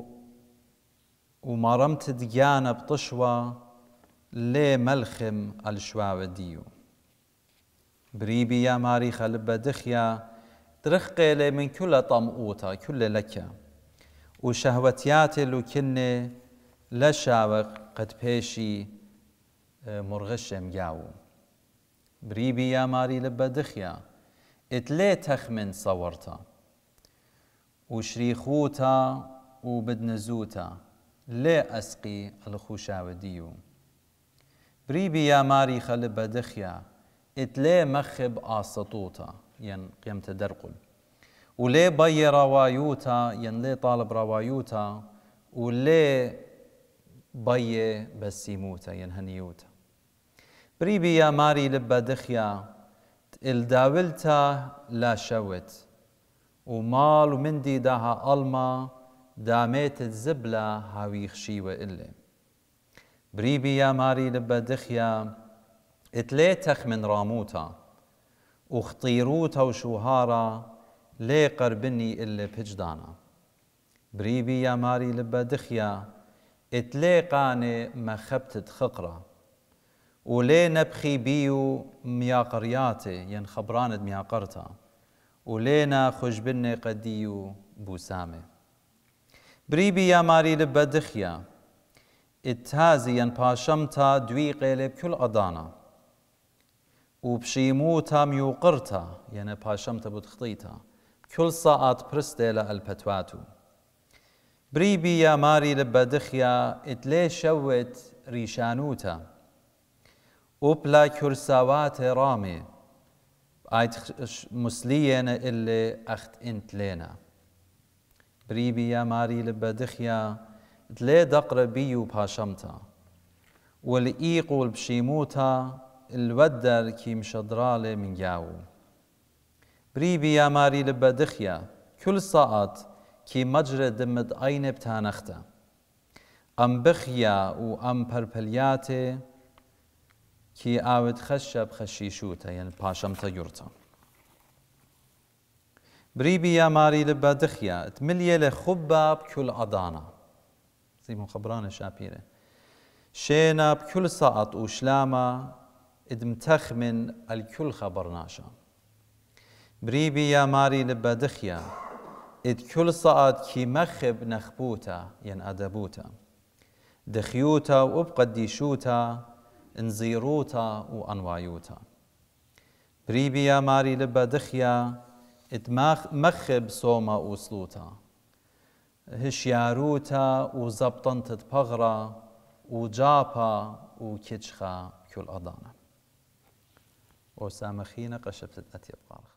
Speaker 1: وما رمت ديانا بطشوى لي ملخم الشواوة ديو بريبي يا ماري خلبا دخيا درخقي لي من كل طمؤوتا كل لكا وشهوتياتي لو كني لشاوق قد بيشي مرغشم ياو بريبي يا ماري لبا دخيا اتلي تخمن صورتا وشريخوتا وبدنزوتا لي أسقي الخوشاوة ديو بريبي يا ماري خلبا دخيا اتلي مخب آسطوتا ين قيمت درقل ولي بي روايوتا ين لي طالب روايوتا ولي بي بسيموتا ين هنيوتا بريبي يا ماري لبا دخيا الداولتا لا شوت ومال ومندي داها ألما داميت الزبلة هاوي خشيوة إلي بريبي يا ماري لبا دخيا اتلي تخمن راموتا وخطيروتا وشوهارا لي قربني إلي بجدانا بريبي يا ماري لبا دخيا اتلي قاني مخبتت خقرة ولي نبخي بيو مياقرياتي ين خبراند مياقرتا ولينا خجبني قديو بوسامي بريبي يا ماري لبا دخيا اتهازي ين باشمتا دوي قيلي بكل أضانا وبشيموتا ميوقرتا ين باشمتا بتخطيتا كل ساعات برستيلا البتواتو بريبي يا ماري لبا دخيا اتلي شوت ريشانوتا وبلا كرساوات رامي آيت مسليين اللي أخت انت لينا بريبي يا ماري لبا دخيا تلي دقر بيو باشمتا والإيق والبشيموتا الودر كي مشدرالي من جاو بريبي يا ماري لبا دخيا كل ساعات كي مجرى دمد أين بتانختا أم بخيا وأم بربلياتي كي آود خشب خشيشوتا يعني باشمتا يورتا بريبي يا ماري لبا دخيا تملي لخبا بكل أضانا زي مخبران شابيرة شينا بكل ساعة وشلاما ادمتخمن الكل خبرناشا بريبي يا ماري لبا دخيا اد كل ساعة كي مخب نخبوتا ين أدبوتا دخيوتا وبقديشوتا انزيروتا وانوايوتا بريبي يا ماري لبا دخيا اتماخ مخب صوما وصلوتا هشياروتا وزبطنت بغرا وجابا وكتشخا كل أضانا وسامخينا قشبت أتيب قارخ